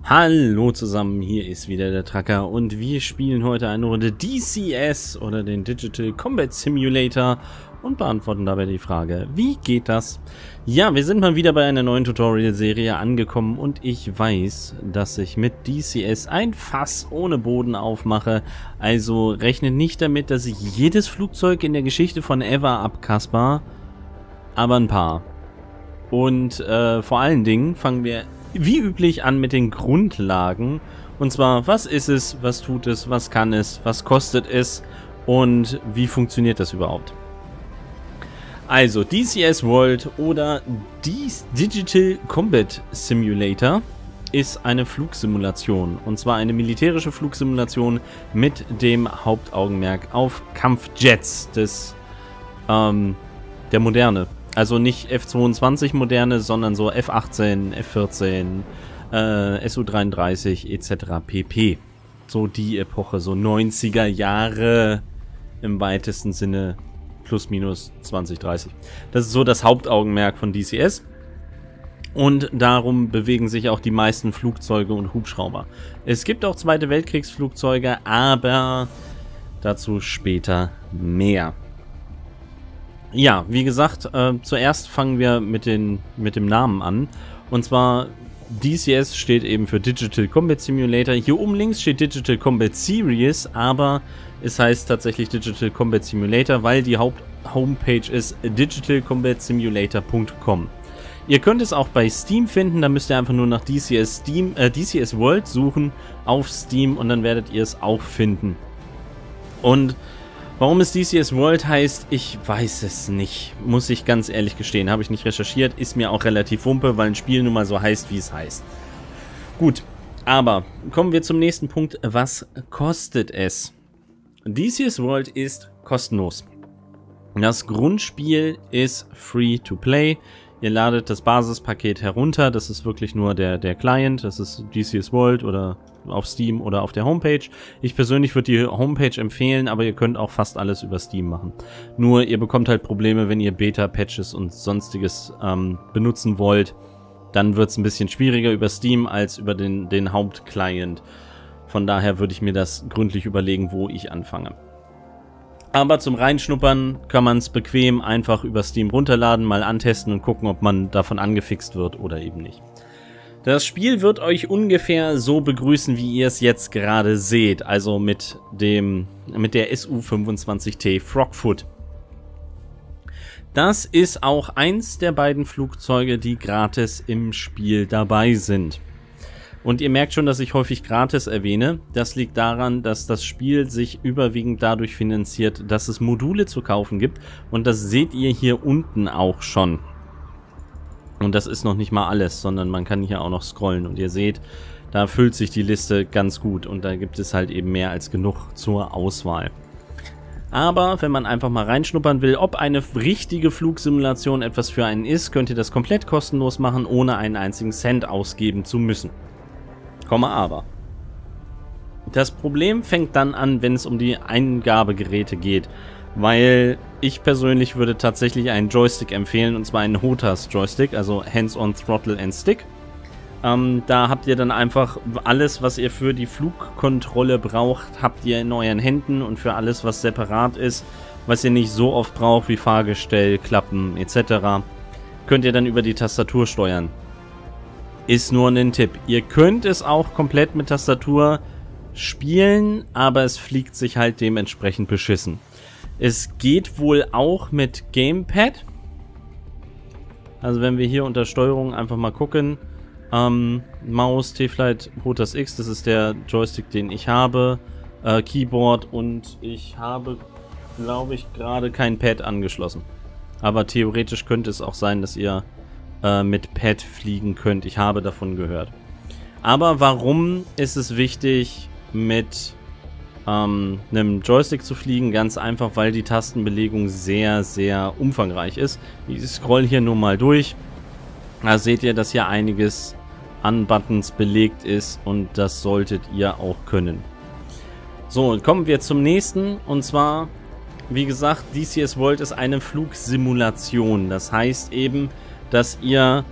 Hallo zusammen, hier ist wieder der Tracker und wir spielen heute eine Runde DCS oder den Digital Combat Simulator und beantworten dabei die Frage, wie geht das? Ja, wir sind mal wieder bei einer neuen Tutorial-Serie angekommen und ich weiß, dass ich mit DCS ein Fass ohne Boden aufmache, also rechnet nicht damit, dass ich jedes Flugzeug in der Geschichte von Ever abkasper, aber ein paar. Und vor allen Dingen fangen wir wie üblich an mit den Grundlagen. Und zwar, was ist es, was tut es, was kann es, was kostet es und wie funktioniert das überhaupt? Also, DCS World oder Digital Combat Simulator ist eine Flugsimulation. Und zwar eine militärische Flugsimulation mit dem Hauptaugenmerk auf Kampfjets der Moderne. Also nicht F-22 Moderne, sondern so F-18, F-14, Su-33 etc. pp. So die Epoche, so 90er Jahre im weitesten Sinne, plus minus 2030. Das ist so das Hauptaugenmerk von DCS. Und darum bewegen sich auch die meisten Flugzeuge und Hubschrauber. Es gibt auch Zweite Weltkriegsflugzeuge, aber dazu später mehr. Ja, wie gesagt, zuerst fangen wir mit dem Namen an. Und zwar, DCS steht eben für Digital Combat Simulator. Hier oben links steht Digital Combat Series, aber es heißt tatsächlich Digital Combat Simulator, weil die Homepage ist digitalcombatsimulator.com. Ihr könnt es auch bei Steam finden, da müsst ihr einfach nur nach DCS World suchen auf Steam und dann werdet ihr es auch finden. Und warum es DCS World heißt, ich weiß es nicht. Muss ich ganz ehrlich gestehen. Habe ich nicht recherchiert. Ist mir auch relativ wumpe, weil ein Spiel nun mal so heißt, wie es heißt. Gut, aber kommen wir zum nächsten Punkt. Was kostet es? DCS World ist kostenlos. Das Grundspiel ist free to play. Ihr ladet das Basispaket herunter. Das ist wirklich nur der Client. Das ist DCS World oder auf Steam oder auf der Homepage. Ich persönlich würde die Homepage empfehlen, aber ihr könnt auch fast alles über Steam machen. Nur ihr bekommt halt Probleme, wenn ihr Beta-Patches und sonstiges benutzen wollt. Dann wird es ein bisschen schwieriger über Steam als über den Hauptclient. Von daher würde ich mir das gründlich überlegen, wo ich anfange. Aber zum Reinschnuppern kann man es bequem einfach über Steam runterladen, mal antesten und gucken, ob man davon angefixt wird oder eben nicht. Das Spiel wird euch ungefähr so begrüßen, wie ihr es jetzt gerade seht, also mit der Su-25T Frogfoot. Das ist auch eins der beiden Flugzeuge, die gratis im Spiel dabei sind. Und ihr merkt schon, dass ich häufig gratis erwähne. Das liegt daran, dass das Spiel sich überwiegend dadurch finanziert, dass es Module zu kaufen gibt. Und das seht ihr hier unten auch schon. Und das ist noch nicht mal alles, sondern man kann hier auch noch scrollen. Und ihr seht, da füllt sich die Liste ganz gut. Und da gibt es halt eben mehr als genug zur Auswahl. Aber wenn man einfach mal reinschnuppern will, ob eine richtige Flugsimulation etwas für einen ist, könnt ihr das komplett kostenlos machen, ohne einen einzigen Cent ausgeben zu müssen. Aber. Das Problem fängt dann an, wenn es um die Eingabegeräte geht. Weil ich persönlich würde tatsächlich einen Joystick empfehlen, und zwar einen HOTAS-Joystick, also Hands-on Throttle and Stick. Da habt ihr dann einfach alles, was ihr für die Flugkontrolle braucht, habt ihr in euren Händen, und für alles, was separat ist, was ihr nicht so oft braucht, wie Fahrgestell, Klappen etc., könnt ihr dann über die Tastatur steuern. Ist nur ein Tipp. Ihr könnt es auch komplett mit Tastatur spielen, aber es fliegt sich halt dementsprechend beschissen. Es geht wohl auch mit Gamepad. Also wenn wir hier unter Steuerung einfach mal gucken. Maus, T-Flight, HOTAS X, das ist der Joystick, den ich habe. Keyboard, und ich habe, glaube ich, gerade kein Pad angeschlossen. Aber theoretisch könnte es auch sein, dass ihr mit Pad fliegen könnt. Ich habe davon gehört. Aber warum ist es wichtig, mit einem Joystick zu fliegen? Ganz einfach, weil die Tastenbelegung sehr, sehr umfangreich ist. Ich scroll hier nur mal durch. Da seht ihr, dass hier einiges an Buttons belegt ist, und das solltet ihr auch können. So, kommen wir zum nächsten, und zwar, wie gesagt, DCS World ist eine Flugsimulation. Das heißt eben, dass ihr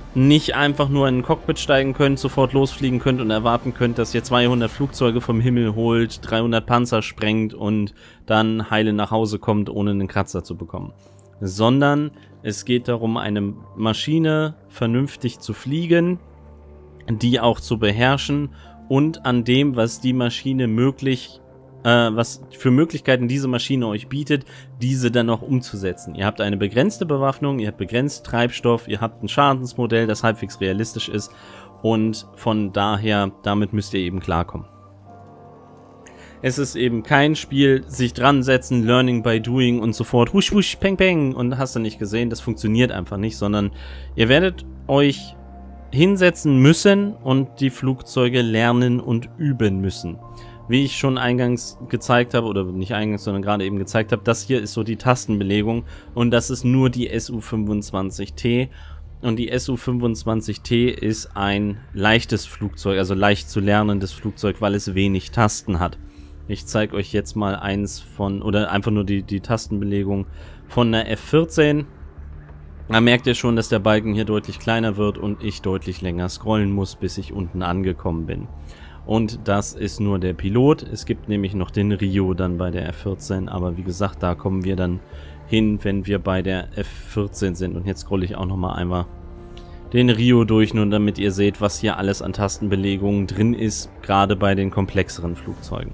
nicht einfach nur in ein Cockpit steigen könnt, sofort losfliegen könnt und erwarten könnt, dass ihr 200 Flugzeuge vom Himmel holt, 300 Panzer sprengt und dann heile nach Hause kommt, ohne einen Kratzer zu bekommen. Sondern es geht darum, eine Maschine vernünftig zu fliegen, die auch zu beherrschen und an dem, was die Maschine was für Möglichkeiten diese Maschine euch bietet, diese dann auch umzusetzen. Ihr habt eine begrenzte Bewaffnung, ihr habt begrenzt Treibstoff, ihr habt ein Schadensmodell, das halbwegs realistisch ist und von daher, damit müsst ihr eben klarkommen. Es ist eben kein Spiel, sich dran setzen, Learning by Doing und sofort husch husch, peng peng und hast du nicht gesehen, das funktioniert einfach nicht, sondern ihr werdet euch hinsetzen müssen und die Flugzeuge lernen und üben müssen. Wie ich schon eingangs gezeigt habe, oder nicht eingangs, sondern gerade eben gezeigt habe, das hier ist so die Tastenbelegung und das ist nur die Su-25T. Und die Su-25T ist ein leichtes Flugzeug, also leicht zu lernendes Flugzeug, weil es wenig Tasten hat. Ich zeige euch jetzt mal oder einfach nur die Tastenbelegung von der F-14. Da merkt ihr schon, dass der Balken hier deutlich kleiner wird und ich deutlich länger scrollen muss, bis ich unten angekommen bin. Und das ist nur der Pilot. Es gibt nämlich noch den Rio dann bei der F-14, aber wie gesagt, da kommen wir dann hin, wenn wir bei der F-14 sind. Und jetzt scrolle ich auch nochmal einmal den Rio durch, nur damit ihr seht, was hier alles an Tastenbelegungen drin ist, gerade bei den komplexeren Flugzeugen.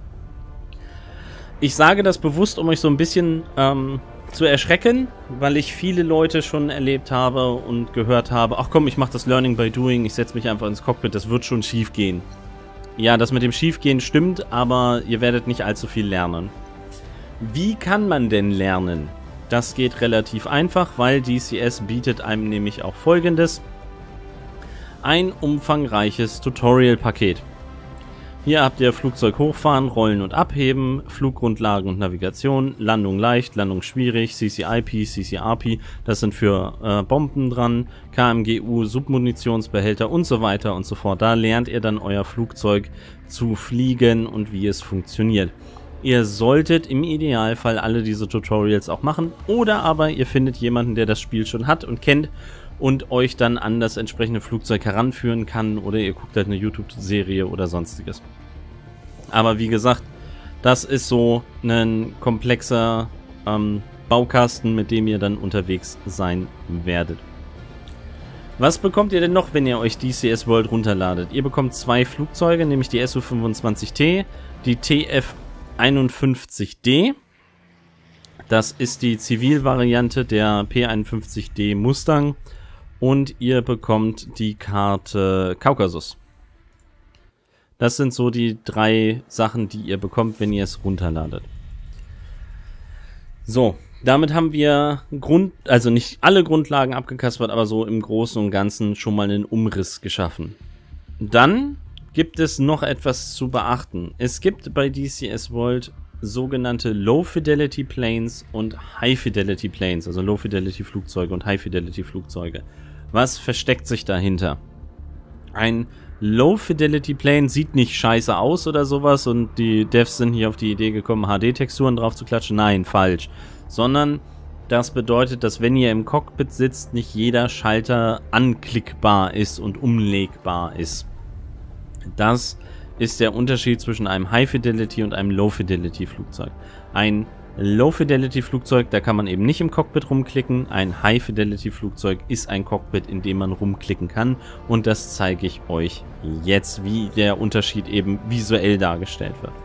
Ich sage das bewusst, um euch so ein bisschen zu erschrecken, weil ich viele Leute schon erlebt habe und gehört habe, ach komm, ich mache das Learning by Doing, ich setze mich einfach ins Cockpit, das wird schon schief gehen. Ja, das mit dem Schiefgehen stimmt, aber ihr werdet nicht allzu viel lernen. Wie kann man denn lernen? Das geht relativ einfach, weil DCS bietet einem nämlich auch Folgendes: ein umfangreiches Tutorial-Paket. Hier habt ihr Flugzeug hochfahren, rollen und abheben, Fluggrundlagen und Navigation, Landung leicht, Landung schwierig, CCIP, CCRP, das sind für Bomben dran, KMGU, Submunitionsbehälter und so weiter und so fort. Da lernt ihr dann euer Flugzeug zu fliegen und wie es funktioniert. Ihr solltet im Idealfall alle diese Tutorials auch machen oder aber ihr findet jemanden, der das Spiel schon hat und kennt und euch dann an das entsprechende Flugzeug heranführen kann oder ihr guckt halt eine YouTube-Serie oder sonstiges. Aber wie gesagt, das ist so ein komplexer Baukasten, mit dem ihr dann unterwegs sein werdet. Was bekommt ihr denn noch, wenn ihr euch DCS World runterladet? Ihr bekommt zwei Flugzeuge, nämlich die Su-25T, die TF-51D. Das ist die Zivilvariante der P-51D Mustang. Und ihr bekommt die Karte Kaukasus. Das sind so die drei Sachen, die ihr bekommt, wenn ihr es runterladet. So, damit haben wir also nicht alle Grundlagen abgekaspert, aber so im Großen und Ganzen schon mal einen Umriss geschaffen. Dann gibt es noch etwas zu beachten. Es gibt bei DCS World sogenannte Low-Fidelity Planes und High-Fidelity Planes, also Low-Fidelity Flugzeuge und High-Fidelity Flugzeuge. Was versteckt sich dahinter? Ein Low-Fidelity Plane sieht nicht scheiße aus oder sowas und die Devs sind hier auf die Idee gekommen, HD-Texturen drauf zu klatschen. Nein, falsch. Sondern das bedeutet, dass wenn ihr im Cockpit sitzt, nicht jeder Schalter anklickbar ist und umlegbar ist. Das ist der Unterschied zwischen einem High-Fidelity und einem Low-Fidelity Flugzeug. Ein Low-Fidelity-Flugzeug, da kann man eben nicht im Cockpit rumklicken. Ein High-Fidelity-Flugzeug ist ein Cockpit, in dem man rumklicken kann. Und das zeige ich euch jetzt, wie der Unterschied eben visuell dargestellt wird.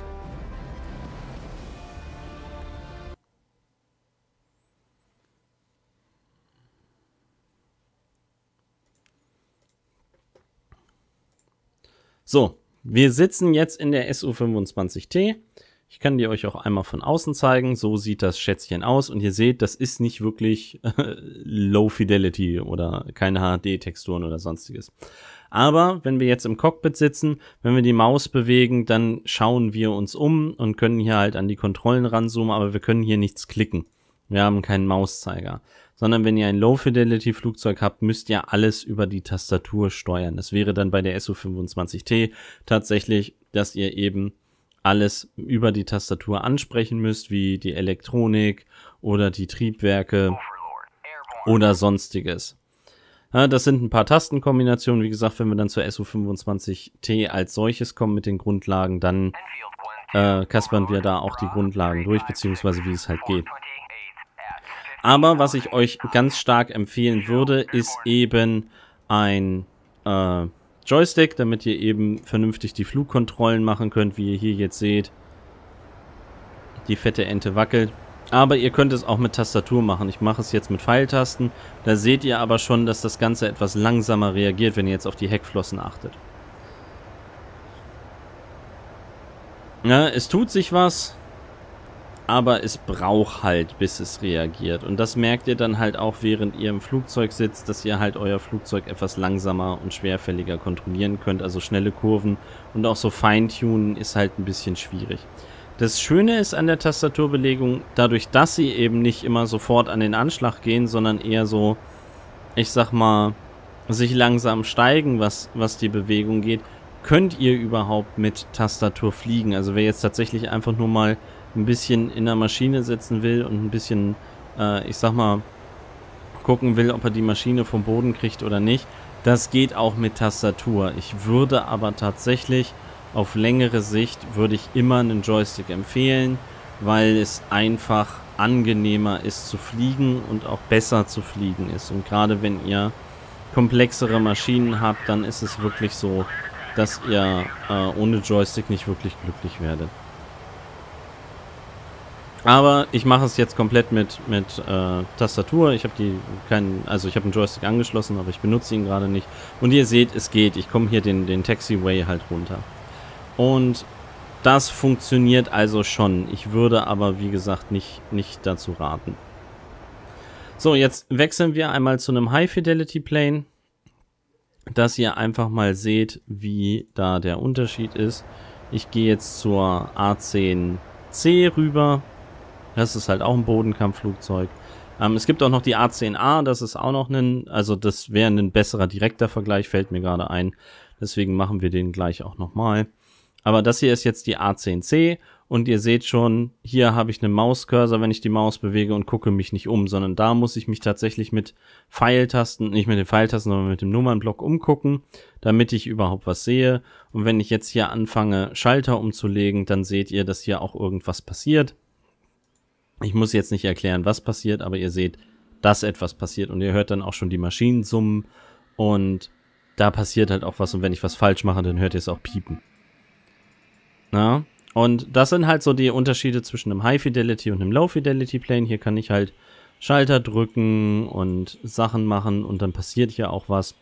So, wir sitzen jetzt in der Su-25T. Ich kann die euch auch einmal von außen zeigen. So sieht das Schätzchen aus. Und ihr seht, das ist nicht wirklich Low Fidelity oder keine HD-Texturen oder sonstiges. Aber wenn wir jetzt im Cockpit sitzen, wenn wir die Maus bewegen, dann schauen wir uns um und können hier halt an die Kontrollen ranzoomen, aber wir können hier nichts klicken. Wir haben keinen Mauszeiger. Sondern wenn ihr ein Low-Fidelity-Flugzeug habt, müsst ihr alles über die Tastatur steuern. Das wäre dann bei der Su-25T tatsächlich, dass ihr eben alles über die Tastatur ansprechen müsst, wie die Elektronik oder die Triebwerke oder sonstiges. Ja, das sind ein paar Tastenkombinationen. Wie gesagt, wenn wir dann zur SU-25T als solches kommen mit den Grundlagen, dann kaspern wir da auch die Grundlagen durch, beziehungsweise wie es halt geht. Aber was ich euch ganz stark empfehlen würde, ist eben ein Joystick, damit ihr eben vernünftig die Flugkontrollen machen könnt, wie ihr hier jetzt seht. Die fette Ente wackelt. Aber ihr könnt es auch mit Tastatur machen. Ich mache es jetzt mit Pfeiltasten. Da seht ihr aber schon, dass das Ganze etwas langsamer reagiert, wenn ihr jetzt auf die Heckflossen achtet. Ja, es tut sich was, aber es braucht halt, bis es reagiert. Und das merkt ihr dann halt auch, während ihr im Flugzeug sitzt, dass ihr halt euer Flugzeug etwas langsamer und schwerfälliger kontrollieren könnt. Also schnelle Kurven und auch so Feintunen ist halt ein bisschen schwierig. Das Schöne ist an der Tastaturbelegung, dadurch, dass sie eben nicht immer sofort an den Anschlag gehen, sondern eher so, ich sag mal, sich langsam steigen, was die Bewegung geht, könnt ihr überhaupt mit Tastatur fliegen. Also wer jetzt tatsächlich einfach nur mal ein bisschen in der Maschine sitzen will und ein bisschen, ich sag mal, gucken will, ob er die Maschine vom Boden kriegt oder nicht, das geht auch mit Tastatur. Ich würde aber tatsächlich auf längere Sicht würde ich immer einen Joystick empfehlen, weil es einfach angenehmer ist zu fliegen und auch besser zu fliegen ist. Und gerade wenn ihr komplexere Maschinen habt, dann ist es wirklich so, dass ihr ohne Joystick nicht wirklich glücklich werdet. Aber ich mache es jetzt komplett mit Tastatur. Ich habe ich habe einen Joystick angeschlossen, aber ich benutze ihn gerade nicht. Und ihr seht, es geht. Ich komme hier den Taxiway halt runter. Und das funktioniert also schon. Ich würde aber, wie gesagt, nicht dazu raten. So, jetzt wechseln wir einmal zu einem High-Fidelity-Plane, dass ihr einfach mal seht, wie da der Unterschied ist. Ich gehe jetzt zur A10C rüber. Das ist halt auch ein Bodenkampfflugzeug. Es gibt auch noch die A10A, das ist auch noch also das wäre ein besserer direkter Vergleich, fällt mir gerade ein. Deswegen machen wir den gleich auch nochmal. Aber das hier ist jetzt die A10C und ihr seht schon, hier habe ich einen Mauscursor, wenn ich die Maus bewege und gucke mich nicht um, sondern da muss ich mich tatsächlich mit Pfeiltasten, nicht mit den Pfeiltasten, sondern mit dem Nummernblock umgucken, damit ich überhaupt was sehe. Und wenn ich jetzt hier anfange, Schalter umzulegen, dann seht ihr, dass hier auch irgendwas passiert. Ich muss jetzt nicht erklären, was passiert, aber ihr seht, dass etwas passiert und ihr hört dann auch schon die Maschinen summen und da passiert halt auch was und wenn ich was falsch mache, dann hört ihr es auch piepen. Na? Und das sind halt so die Unterschiede zwischen einem High-Fidelity und einem Low-Fidelity-Plane. Hier kann ich halt Schalter drücken und Sachen machen und dann passiert hier auch was.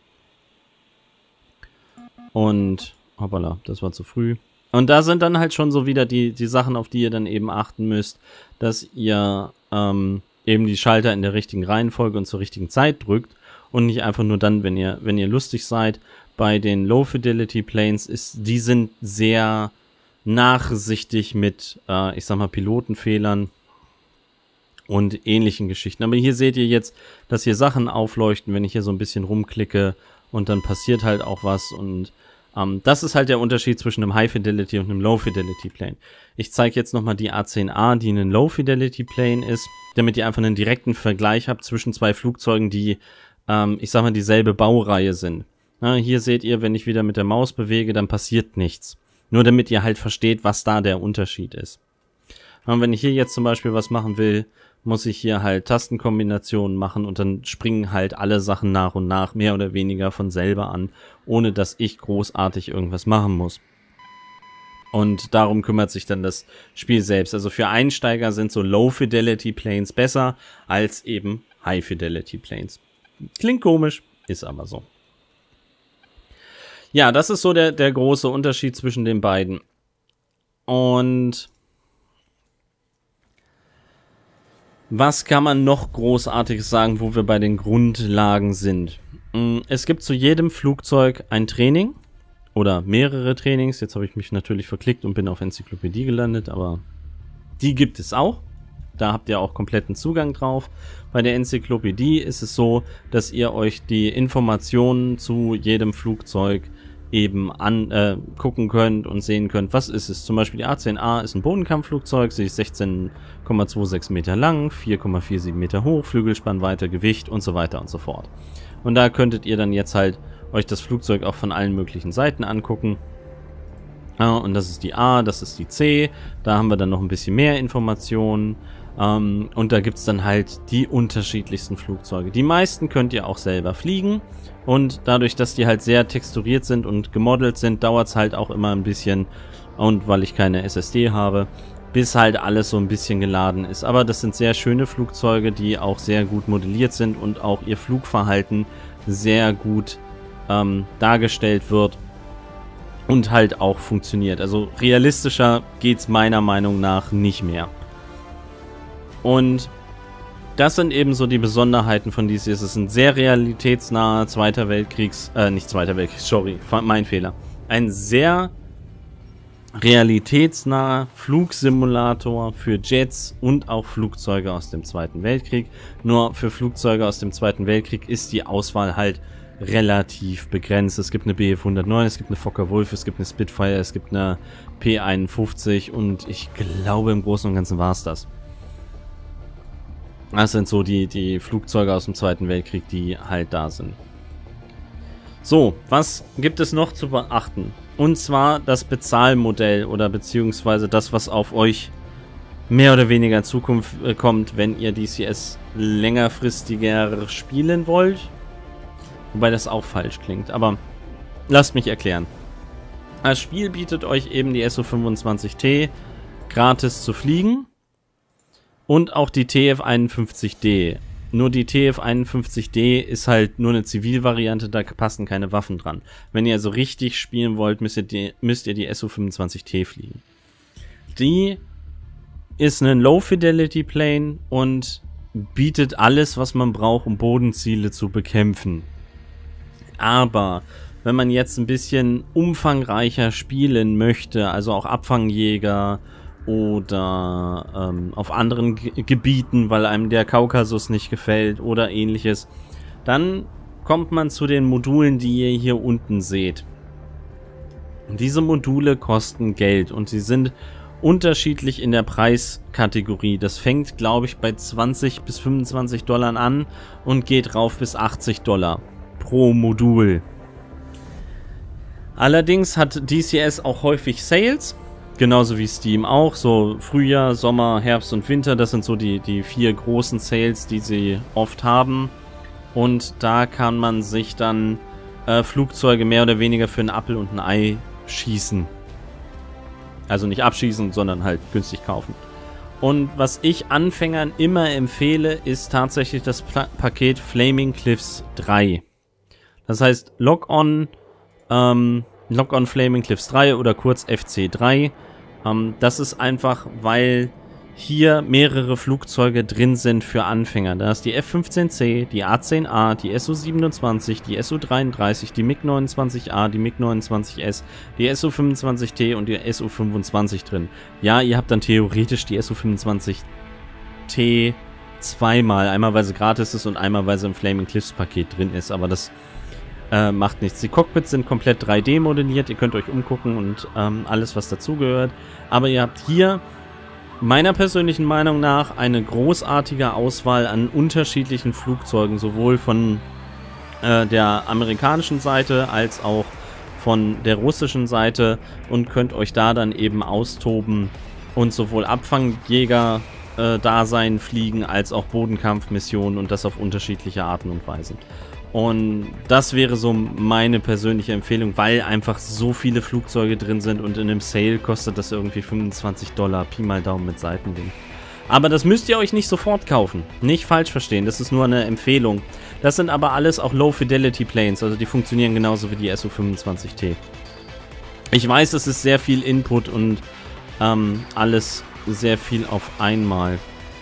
Und, hoppala, das war zu früh. Und da sind dann halt schon so wieder die Sachen, auf die ihr dann eben achten müsst, dass ihr eben die Schalter in der richtigen Reihenfolge und zur richtigen Zeit drückt und nicht einfach nur dann, wenn ihr lustig seid. Bei den Low-Fidelity-Planes die sind sehr nachsichtig mit, ich sag mal, Pilotenfehlern und ähnlichen Geschichten. Aber hier seht ihr jetzt, dass hier Sachen aufleuchten, wenn ich hier so ein bisschen rumklicke und dann passiert halt auch was und das ist halt der Unterschied zwischen einem High-Fidelity und einem Low-Fidelity-Plane. Ich zeige jetzt nochmal die A10A, die ein Low-Fidelity-Plane ist, damit ihr einfach einen direkten Vergleich habt zwischen zwei Flugzeugen, die, ich sag mal, dieselbe Baureihe sind. Na, hier seht ihr, wenn ich wieder mit der Maus bewege, dann passiert nichts. Nur damit ihr halt versteht, was da der Unterschied ist. Und wenn ich hier jetzt zum Beispiel was machen will, muss ich hier halt Tastenkombinationen machen und dann springen halt alle Sachen nach und nach mehr oder weniger von selber an, ohne dass ich großartig irgendwas machen muss. Und darum kümmert sich dann das Spiel selbst. Also für Einsteiger sind so Low-Fidelity-Planes besser als eben High-Fidelity-Planes. Klingt komisch, ist aber so. Ja, das ist so der große Unterschied zwischen den beiden. Und was kann man noch Großartiges sagen, wo wir bei den Grundlagen sind? Es gibt zu jedem Flugzeug ein Training oder mehrere Trainings. Jetzt habe ich mich natürlich verklickt und bin auf Enzyklopädie gelandet, aber die gibt es auch. Da habt ihr auch kompletten Zugang drauf. Bei der Enzyklopädie ist es so, dass ihr euch die Informationen zu jedem Flugzeug eben gucken könnt und sehen könnt, was ist es. Zum Beispiel die A10A ist ein Bodenkampfflugzeug, sie ist 16,26 Meter lang, 4,47 Meter hoch, Flügelspannweite, Gewicht und so weiter und so fort. Und da könntet ihr dann jetzt halt euch das Flugzeug auch von allen möglichen Seiten angucken. Ja, und das ist die A, das ist die C. Da haben wir dann noch ein bisschen mehr Informationen. Und da gibt es dann halt die unterschiedlichsten Flugzeuge. Die meisten könnt ihr auch selber fliegen. Und dadurch, dass die halt sehr texturiert sind und gemodelt sind, dauert es halt auch immer ein bisschen. Und weil ich keine SSD habe, bis halt alles so ein bisschen geladen ist. Aber das sind sehr schöne Flugzeuge, die auch sehr gut modelliert sind und auch ihr Flugverhalten sehr gut dargestellt wird. Und halt auch funktioniert. Also realistischer geht es meiner Meinung nach nicht mehr. Und das sind eben so die Besonderheiten von DCS. Es ist ein sehr realitätsnaher mein Fehler. Ein sehr realitätsnaher Flugsimulator für Jets und auch Flugzeuge aus dem Zweiten Weltkrieg. Nur für Flugzeuge aus dem Zweiten Weltkrieg ist die Auswahl halt relativ begrenzt. Es gibt eine Bf 109, es gibt eine Focke-Wulf, es gibt eine Spitfire, es gibt eine P51 und ich glaube im Großen und Ganzen war es das. Das sind so die Flugzeuge aus dem Zweiten Weltkrieg, die halt da sind. So, was gibt es noch zu beachten? Und zwar das Bezahlmodell oder beziehungsweise das, was auf euch mehr oder weniger in Zukunft kommt, wenn ihr DCS längerfristiger spielen wollt. Wobei das auch falsch klingt, aber lasst mich erklären. Das Spiel bietet euch eben die SU-25T gratis zu fliegen und auch die TF-51D. Nur die TF-51D ist halt nur eine Zivilvariante, da passen keine Waffen dran. Wenn ihr also richtig spielen wollt, müsst ihr die SU-25T fliegen. Die ist ein Low-Fidelity-Plane und bietet alles, was man braucht, um Bodenziele zu bekämpfen. Aber wenn man jetzt ein bisschen umfangreicher spielen möchte, also auch Abfangjäger oder auf anderen Gebieten, weil einem der Kaukasus nicht gefällt oder ähnliches, dann kommt man zu den Modulen, die ihr hier unten seht. Diese Module kosten Geld und sie sind unterschiedlich in der Preiskategorie. Das fängt, glaube ich, bei 20 bis 25 Dollar an und geht rauf bis 80 Dollar pro Modul. Allerdings hat DCS auch häufig Sales, genauso wie Steam auch. So Frühjahr, Sommer, Herbst und Winter, das sind so die 4 großen Sales, die sie oft haben. Und da kann man sich dann Flugzeuge mehr oder weniger für einen Apfel und ein Ei schießen. Also nicht abschießen, sondern halt günstig kaufen. Und was ich Anfängern immer empfehle, ist tatsächlich das Paket Flaming Cliffs 3. Das heißt Lock-on Flaming Cliffs 3 oder kurz FC3. Das ist einfach, weil hier mehrere Flugzeuge drin sind für Anfänger. Da ist die F-15C, die A-10A, die SU-27, die SU-33, die MiG-29A, die MiG-29S, die SU-25T und die SU-25 drin. Ja, ihr habt dann theoretisch die SU-25T zweimal. Einmal, weil sie gratis ist und einmal, weil sie im Flaming Cliffs Paket drin ist. Aber das macht nichts. Die Cockpits sind komplett 3D modelliert. Ihr könnt euch umgucken und alles, was dazugehört. Aber ihr habt hier meiner persönlichen Meinung nach eine großartige Auswahl an unterschiedlichen Flugzeugen, sowohl von der amerikanischen Seite als auch von der russischen Seite, und könnt euch da dann eben austoben und sowohl Abfangjäger Dasein fliegen als auch Bodenkampfmissionen, und das auf unterschiedliche Arten und Weisen. Und das wäre so meine persönliche Empfehlung, weil einfach so viele Flugzeuge drin sind, und in einem Sale kostet das irgendwie 25 Dollar, Pi mal Daumen mit Seitending. Aber das müsst ihr euch nicht sofort kaufen. Nicht falsch verstehen, das ist nur eine Empfehlung. Das sind aber alles auch Low-Fidelity-Planes, also die funktionieren genauso wie die SU-25T. Ich weiß, es ist sehr viel Input und alles sehr viel auf einmal.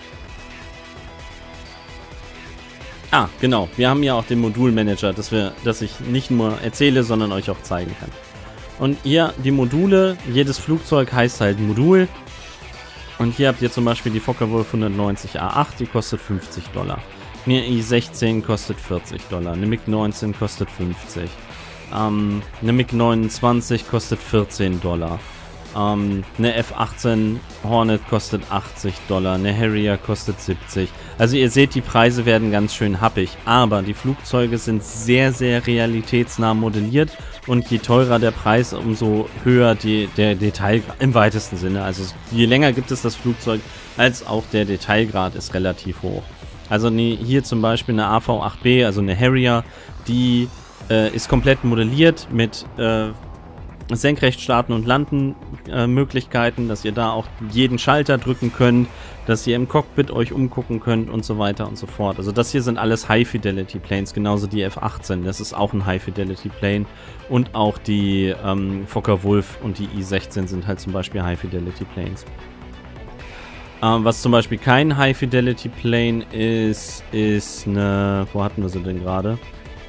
Ah, genau. Wir haben ja auch den Modulmanager, dass ich nicht nur erzähle, sondern euch auch zeigen kann. Und hier die Module, jedes Flugzeug heißt halt Modul. Und hier habt ihr zum Beispiel die Focke-Wulf 190 A8, die kostet 50 Dollar. Eine I-16 kostet 40 Dollar. Eine MiG-19 kostet 50. Eine MiG-29 kostet 14 Dollar. Eine F-18 Hornet kostet $80, eine Harrier kostet 70. Also ihr seht, die Preise werden ganz schön happig, aber die Flugzeuge sind sehr, sehr realitätsnah modelliert und je teurer der Preis, umso höher der Detailgrad im weitesten Sinne. Also je länger gibt es das Flugzeug, als auch der Detailgrad ist relativ hoch. Also hier zum Beispiel eine AV-8B, also eine Harrier, die ist komplett modelliert mit senkrecht starten und landen Möglichkeiten, dass ihr da auch jeden Schalter drücken könnt, dass ihr im Cockpit euch umgucken könnt und so weiter und so fort. Also das hier sind alles High-Fidelity-Planes, genauso die F-18, das ist auch ein High-Fidelity-Plane und auch die Focke-Wulf und die I-16 sind halt zum Beispiel High-Fidelity-Planes. Was zum Beispiel kein High-Fidelity-Plane ist eine... Wo hatten wir sie denn gerade?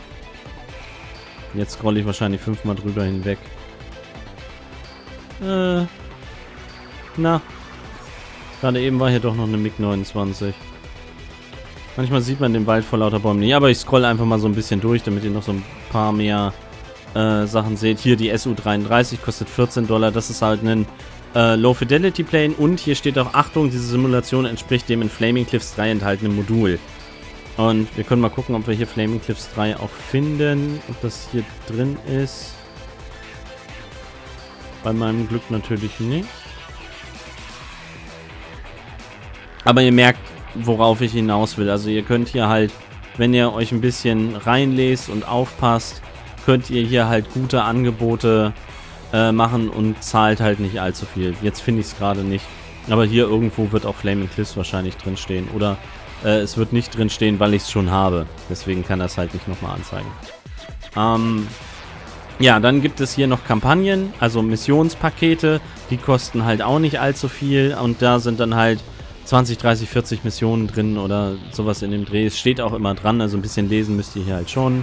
Jetzt scrolle ich wahrscheinlich 5-mal drüber hinweg. Na. Gerade eben war hier doch noch eine MiG-29. Manchmal sieht man den Wald vor lauter Bäumen nicht, aber ich scroll einfach mal so ein bisschen durch, damit ihr noch so ein paar mehr Sachen seht. Hier die Su-33 kostet $14. Das ist halt ein Low-Fidelity-Plane und hier steht auch, Achtung, diese Simulation entspricht dem in Flaming Cliffs 3 enthaltenen Modul. Und wir können mal gucken, ob wir hier Flaming Cliffs 3 auch finden, ob das hier drin ist. Bei meinem Glück natürlich nicht. Aber ihr merkt, worauf ich hinaus will. Also ihr könnt hier halt, wenn ihr euch ein bisschen reinlest und aufpasst, könnt ihr hier halt gute Angebote machen und zahlt halt nicht allzu viel. Jetzt finde ich es gerade nicht. Aber hier irgendwo wird auch Flaming Cliffs wahrscheinlich drinstehen. Oder es wird nicht drinstehen, weil ich es schon habe. Deswegen kann das halt nicht nochmal anzeigen. Ja, dann gibt es hier noch Kampagnen, also Missionspakete, die kosten halt auch nicht allzu viel und da sind dann halt 20, 30, 40 Missionen drin oder sowas in dem Dreh. Es steht auch immer dran, also ein bisschen lesen müsst ihr hier halt schon.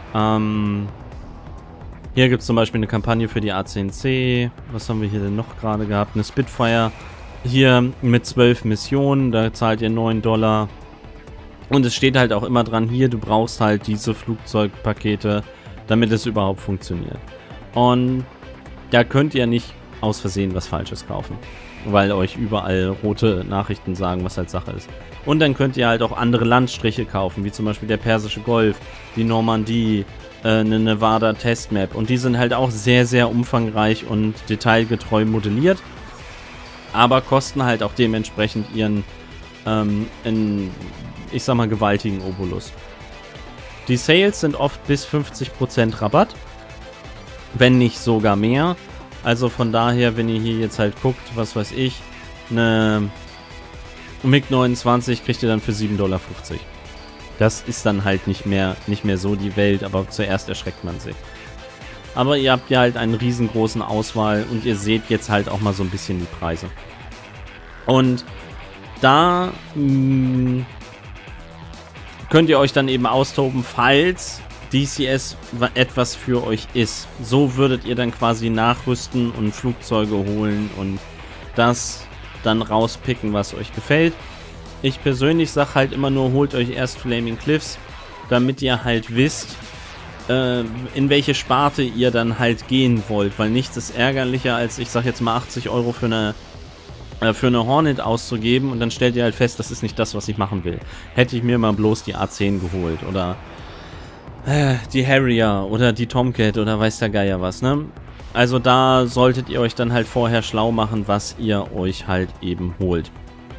Hier gibt es zum Beispiel eine Kampagne für die A10C. Was haben wir hier denn noch gerade gehabt? Eine Spitfire. Hier mit 12 Missionen, da zahlt ihr $9. Und es steht halt auch immer dran, hier, du brauchst halt diese Flugzeugpakete, damit es überhaupt funktioniert. Und da könnt ihr nicht aus Versehen was Falsches kaufen, weil euch überall rote Nachrichten sagen, was halt Sache ist. Und dann könnt ihr halt auch andere Landstriche kaufen, wie zum Beispiel der Persische Golf, die Normandie, eine Nevada Testmap. Und die sind halt auch sehr, sehr umfangreich und detailgetreu modelliert, aber kosten halt auch dementsprechend ihren, ich sag mal, gewaltigen Obolus. Die Sales sind oft bis 50% Rabatt, wenn nicht sogar mehr. Also von daher, wenn ihr hier jetzt halt guckt, was weiß ich, eine MiG-29 kriegt ihr dann für $7,50. Das ist dann halt nicht mehr so die Welt, aber zuerst erschreckt man sich. Aber ihr habt ja halt einen riesengroßen Auswahl und ihr seht jetzt halt auch mal so ein bisschen die Preise. Und da könnt ihr euch dann eben austoben, falls DCS etwas für euch ist. So würdet ihr dann quasi nachrüsten und Flugzeuge holen und das dann rauspicken, was euch gefällt. Ich persönlich sage halt immer nur, holt euch erst Flaming Cliffs, damit ihr halt wisst, in welche Sparte ihr dann halt gehen wollt, weil nichts ist ärgerlicher, als ich sag jetzt mal 80 € für eine Hornet auszugeben und dann stellt ihr halt fest, das ist nicht das, was ich machen will. Hätte ich mir mal bloß die A10 geholt oder die Harrier oder die Tomcat oder weiß der Geier was, ne? Also da solltet ihr euch dann halt vorher schlau machen, was ihr euch halt eben holt.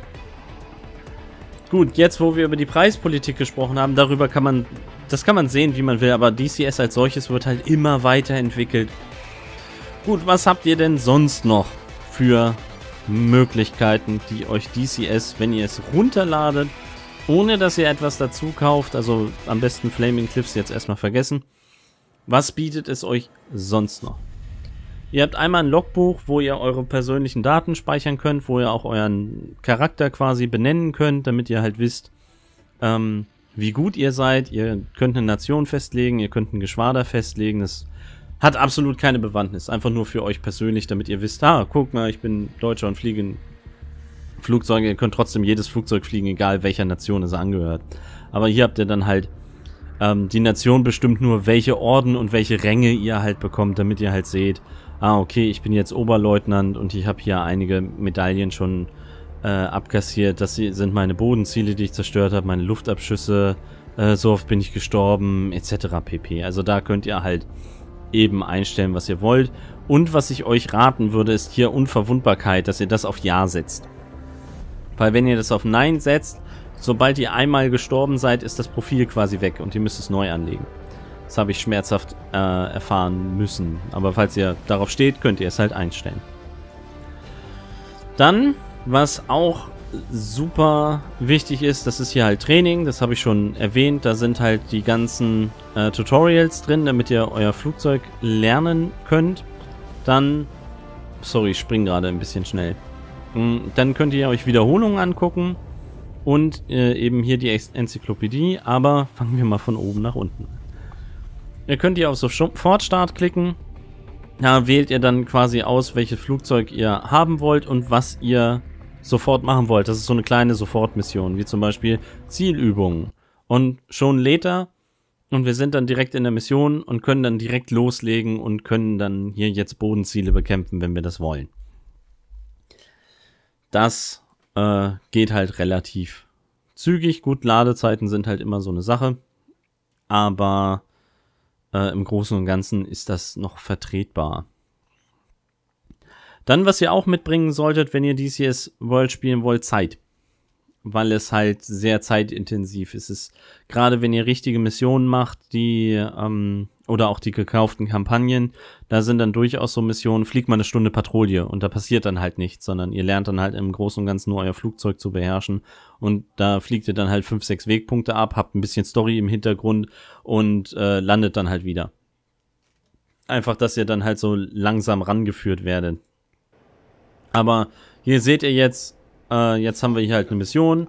Gut, jetzt wo wir über die Preispolitik gesprochen haben, das kann man sehen, wie man will, aber DCS als solches wird halt immer weiterentwickelt. Gut, was habt ihr denn sonst noch für Möglichkeiten, die euch DCS, wenn ihr es runterladet, ohne dass ihr etwas dazu kauft, also am besten Flaming Cliffs jetzt erstmal vergessen, was bietet es euch sonst noch? Ihr habt einmal ein Logbuch, wo ihr eure persönlichen Daten speichern könnt, wo ihr auch euren Charakter quasi benennen könnt, damit ihr halt wisst, wie gut ihr seid. Ihr könnt eine Nation festlegen, ihr könnt ein Geschwader festlegen. Das hat absolut keine Bewandtnis, einfach nur für euch persönlich, damit ihr wisst, guck mal, ich bin Deutscher und fliege in Flugzeuge. Ihr könnt trotzdem jedes Flugzeug fliegen, egal welcher Nation es angehört. Aber hier habt ihr dann halt, die Nation bestimmt nur, welche Orden und welche Ränge ihr halt bekommt, damit ihr halt seht, ah, okay, ich bin jetzt Oberleutnant und ich habe hier einige Medaillen schon abkassiert. Das sind meine Bodenziele, die ich zerstört habe, meine Luftabschüsse, so oft bin ich gestorben, etc. pp. Also da könnt ihr halt eben einstellen, was ihr wollt. Und was ich euch raten würde, ist hier Unverwundbarkeit, dass ihr das auf Ja setzt. Weil wenn ihr das auf Nein setzt, sobald ihr einmal gestorben seid, ist das Profil quasi weg und ihr müsst es neu anlegen. Das habe ich schmerzhaft erfahren müssen. Aber falls ihr darauf steht, könnt ihr es halt einstellen. Dann, was auch super wichtig ist, das ist hier halt Training. Das habe ich schon erwähnt. Da sind halt die ganzen Tutorials drin, damit ihr euer Flugzeug lernen könnt. Dann, sorry, ich springe gerade ein bisschen schnell. Dann könnt ihr euch Wiederholungen angucken. Und eben hier die Enzyklopädie. Aber fangen wir mal von oben nach unten an. Ihr könnt hier auf Sofortstart klicken. Da wählt ihr dann quasi aus, welches Flugzeug ihr haben wollt und was ihr sofort machen wollt. Das ist so eine kleine Sofortmission, wie zum Beispiel Zielübungen. Und schon lädt er und wir sind dann direkt in der Mission und können dann direkt loslegen und können dann hier jetzt Bodenziele bekämpfen, wenn wir das wollen. Das geht halt relativ zügig. Gut, Ladezeiten sind halt immer so eine Sache. Aber im Großen und Ganzen ist das noch vertretbar. Dann, was ihr auch mitbringen solltet, wenn ihr DCS World spielen wollt, Zeit. Weil es halt sehr zeitintensiv ist. Es ist, gerade wenn ihr richtige Missionen macht, die oder auch die gekauften Kampagnen, da sind dann durchaus so Missionen, fliegt mal eine Stunde Patrouille und da passiert dann halt nichts, sondern ihr lernt dann halt im Großen und Ganzen nur euer Flugzeug zu beherrschen und da fliegt ihr dann halt 5, 6 Wegpunkte ab, habt ein bisschen Story im Hintergrund und landet dann halt wieder. Einfach, dass ihr dann halt so langsam rangeführt werdet. Aber hier seht ihr jetzt, jetzt haben wir hier halt eine Mission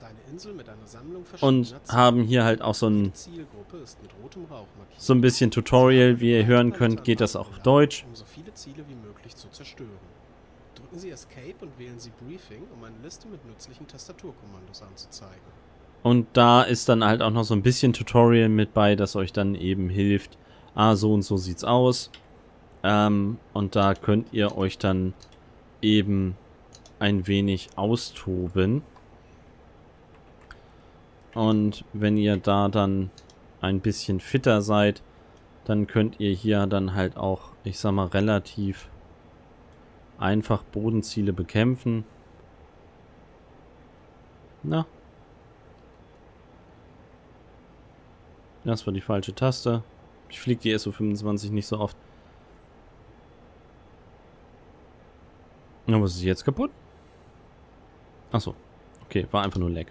und haben hier halt auch so ein bisschen Tutorial. Wie ihr hören könnt, geht das auch auf Deutsch. Um so viele Ziele wie möglich zu zerstören. Drücken Sie Escape und wählen Sie Briefing, um eine Liste mit nützlichen Tastaturkommandos anzuzeigen. Und da ist dann halt auch noch so ein bisschen Tutorial mit bei, das euch dann eben hilft. Ah, so und so sieht's aus. Und da könnt ihr euch dann eben ein wenig austoben. Und wenn ihr da dann ein bisschen fitter seid, dann könnt ihr hier dann halt auch, ich sag mal, relativ einfach Bodenziele bekämpfen. Na. Das war die falsche Taste. Ich fliege die SU-25 nicht so oft. Na, was ist jetzt kaputt? Achso. Okay, war einfach nur Lag.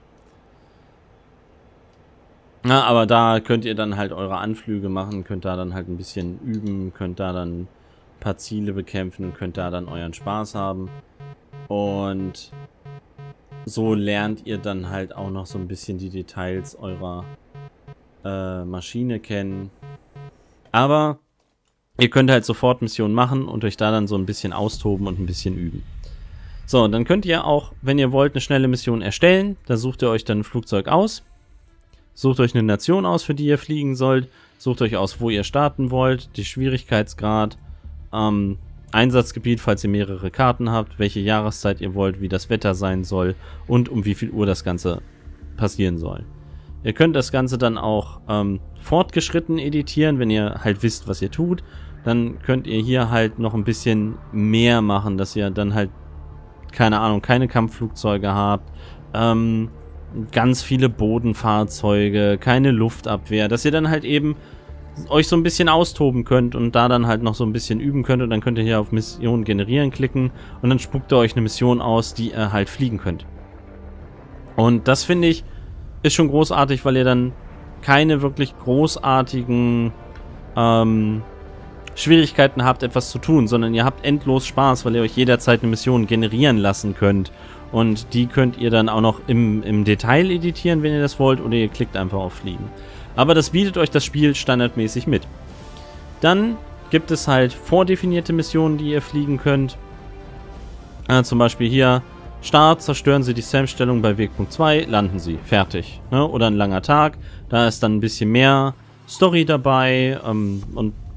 Na, aber da könnt ihr dann halt eure Anflüge machen, könnt da dann halt ein bisschen üben, könnt da dann ein paar Ziele bekämpfen, könnt da dann euren Spaß haben. Und so lernt ihr dann halt auch noch so ein bisschen die Details eurer Maschine kennen. Aber ihr könnt halt sofort Missionen machen und euch da dann so ein bisschen austoben und ein bisschen üben. So, dann könnt ihr auch, wenn ihr wollt, eine schnelle Mission erstellen. Da sucht ihr euch dann ein Flugzeug aus. Sucht euch eine Nation aus, für die ihr fliegen sollt. Sucht euch aus, wo ihr starten wollt. Die Schwierigkeitsgrad. Einsatzgebiet, falls ihr mehrere Karten habt. Welche Jahreszeit ihr wollt, wie das Wetter sein soll. Und um wie viel Uhr das Ganze passieren soll. Ihr könnt das Ganze dann auch fortgeschritten editieren, wenn ihr halt wisst, was ihr tut. Dann könnt ihr hier halt noch ein bisschen mehr machen, dass ihr dann halt, keine Ahnung, keine Kampfflugzeuge habt. Ganz viele Bodenfahrzeuge, keine Luftabwehr. Dass ihr dann halt eben euch so ein bisschen austoben könnt und da dann halt noch so ein bisschen üben könnt. Und dann könnt ihr hier auf Mission generieren klicken und dann spuckt ihr euch eine Mission aus, die ihr halt fliegen könnt. Und das finde ich ist schon großartig, weil ihr dann keine wirklich großartigen Schwierigkeiten habt, etwas zu tun, sondern ihr habt endlos Spaß, weil ihr euch jederzeit eine Mission generieren lassen könnt. Und die könnt ihr dann auch noch im Detail editieren, wenn ihr das wollt, oder ihr klickt einfach auf Fliegen. Aber das bietet euch das Spiel standardmäßig mit. Dann gibt es halt vordefinierte Missionen, die ihr fliegen könnt. Zum Beispiel hier Start, zerstören Sie die SAM-Stellung bei Wegpunkt 2, landen Sie, fertig. Ne? Oder ein langer Tag, da ist dann ein bisschen mehr Story dabei und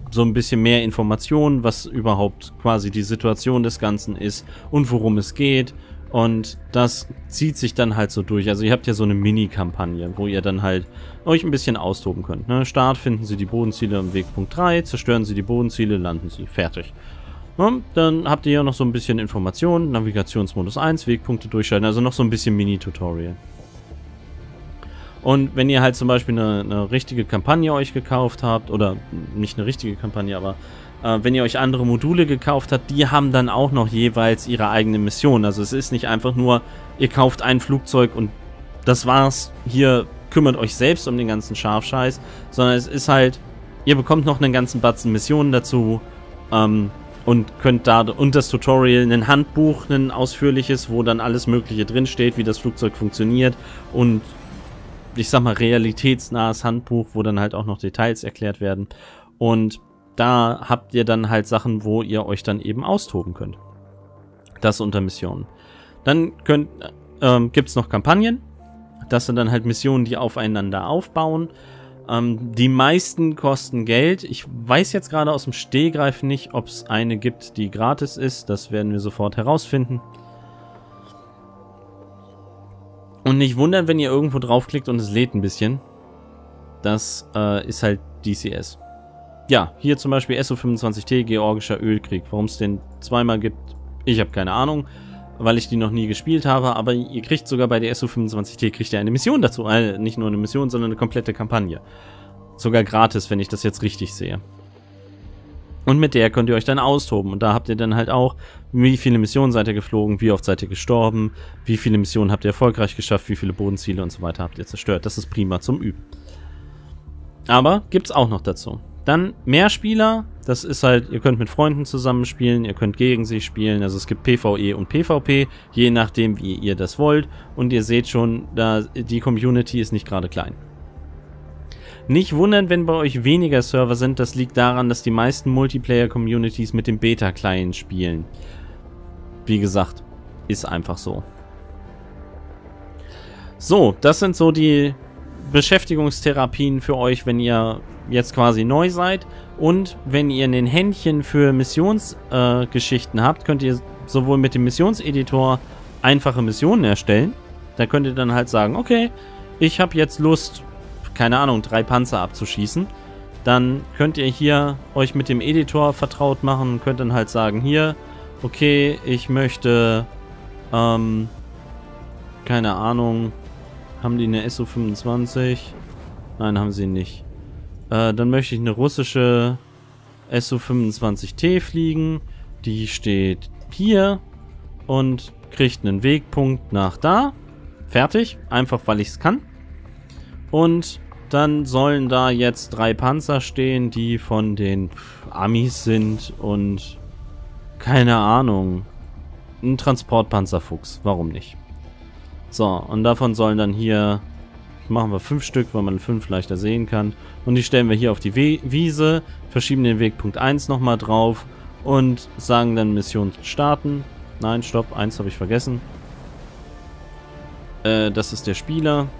so ein bisschen mehr Informationen, was überhaupt quasi die Situation des Ganzen ist und worum es geht. Und das zieht sich dann halt so durch. Also ihr habt ja so eine Mini-Kampagne, wo ihr dann halt euch ein bisschen austoben könnt. Ne? Start, finden Sie die Bodenziele am Wegpunkt 3, zerstören Sie die Bodenziele, landen Sie. Fertig. Ne? Dann habt ihr ja noch so ein bisschen Informationen, Navigationsmodus 1, Wegpunkte durchschalten, also noch so ein bisschen Mini-Tutorial. Und wenn ihr halt zum Beispiel eine richtige Kampagne euch gekauft habt, oder nicht eine richtige Kampagne, aber wenn ihr euch andere Module gekauft habt, die haben dann auch noch jeweils ihre eigene Mission. Also es ist nicht einfach nur, ihr kauft ein Flugzeug und das war's. Hier kümmert euch selbst um den ganzen Scharfscheiß, sondern es ist halt, ihr bekommt noch einen ganzen Batzen Missionen dazu und könnt da, und das Tutorial, ein Handbuch, ein ausführliches, wo dann alles Mögliche drinsteht, wie das Flugzeug funktioniert und ich sag mal realitätsnahes Handbuch, wo dann halt auch noch Details erklärt werden. Und da habt ihr dann halt Sachen, wo ihr euch dann eben austoben könnt. Das unter Missionen. Dann gibt es noch Kampagnen. Das sind dann halt Missionen, die aufeinander aufbauen. Die meisten kosten Geld. Ich weiß jetzt gerade aus dem Stehgreif nicht, ob es eine gibt, die gratis ist. Das werden wir sofort herausfinden. Und nicht wundern, wenn ihr irgendwo draufklickt und es lädt ein bisschen. Das ist halt DCS. Ja, hier zum Beispiel SU-25T, Georgischer Ölkrieg. Warum es den zweimal gibt, ich habe keine Ahnung, weil ich die noch nie gespielt habe. Aber ihr kriegt sogar bei der SU-25T kriegt ihr eine Mission dazu. Nicht nur eine Mission, sondern eine komplette Kampagne. Sogar gratis, wenn ich das jetzt richtig sehe. Und mit der könnt ihr euch dann austoben. Und da habt ihr dann halt auch, wie viele Missionen seid ihr geflogen, wie oft seid ihr gestorben, wie viele Missionen habt ihr erfolgreich geschafft, wie viele Bodenziele und so weiter habt ihr zerstört. Das ist prima zum Üben. Aber gibt's auch noch dazu. Dann Mehrspieler, das ist halt, ihr könnt mit Freunden zusammenspielen, ihr könnt gegen sie spielen, also es gibt PvE und PvP, je nachdem wie ihr das wollt. Und ihr seht schon, die Community ist nicht gerade klein. Nicht wundern, wenn bei euch weniger Server sind, das liegt daran, dass die meisten Multiplayer-Communities mit dem Beta-Client spielen. Wie gesagt, ist einfach so. So, das sind so die Beschäftigungstherapien für euch, wenn ihr jetzt quasi neu seid. Und wenn ihr ein Händchen für Missionsgeschichten habt, könnt ihr sowohl mit dem Missionseditor einfache Missionen erstellen. Da könnt ihr dann halt sagen, okay, ich habe jetzt Lust, keine Ahnung, 3 Panzer abzuschießen. Dann könnt ihr hier euch mit dem Editor vertraut machen und könnt dann halt sagen, hier, okay, ich möchte, keine Ahnung, haben die eine SU-25? Nein, haben sie nicht. Dann möchte ich eine russische SU-25T fliegen. Die steht hier und kriegt einen Wegpunkt nach da. Fertig, einfach weil ich es kann. Und dann sollen da jetzt 3 Panzer stehen, die von den Amis sind und keine Ahnung. Ein Transportpanzerfuchs, warum nicht? So, und davon sollen dann hier, machen wir 5 Stück, weil man 5 leichter sehen kann. Und die stellen wir hier auf die Wiese, verschieben den Wegpunkt 1 nochmal drauf und sagen dann Mission starten. Nein, stopp, 1 habe ich vergessen. Das ist der Spieler.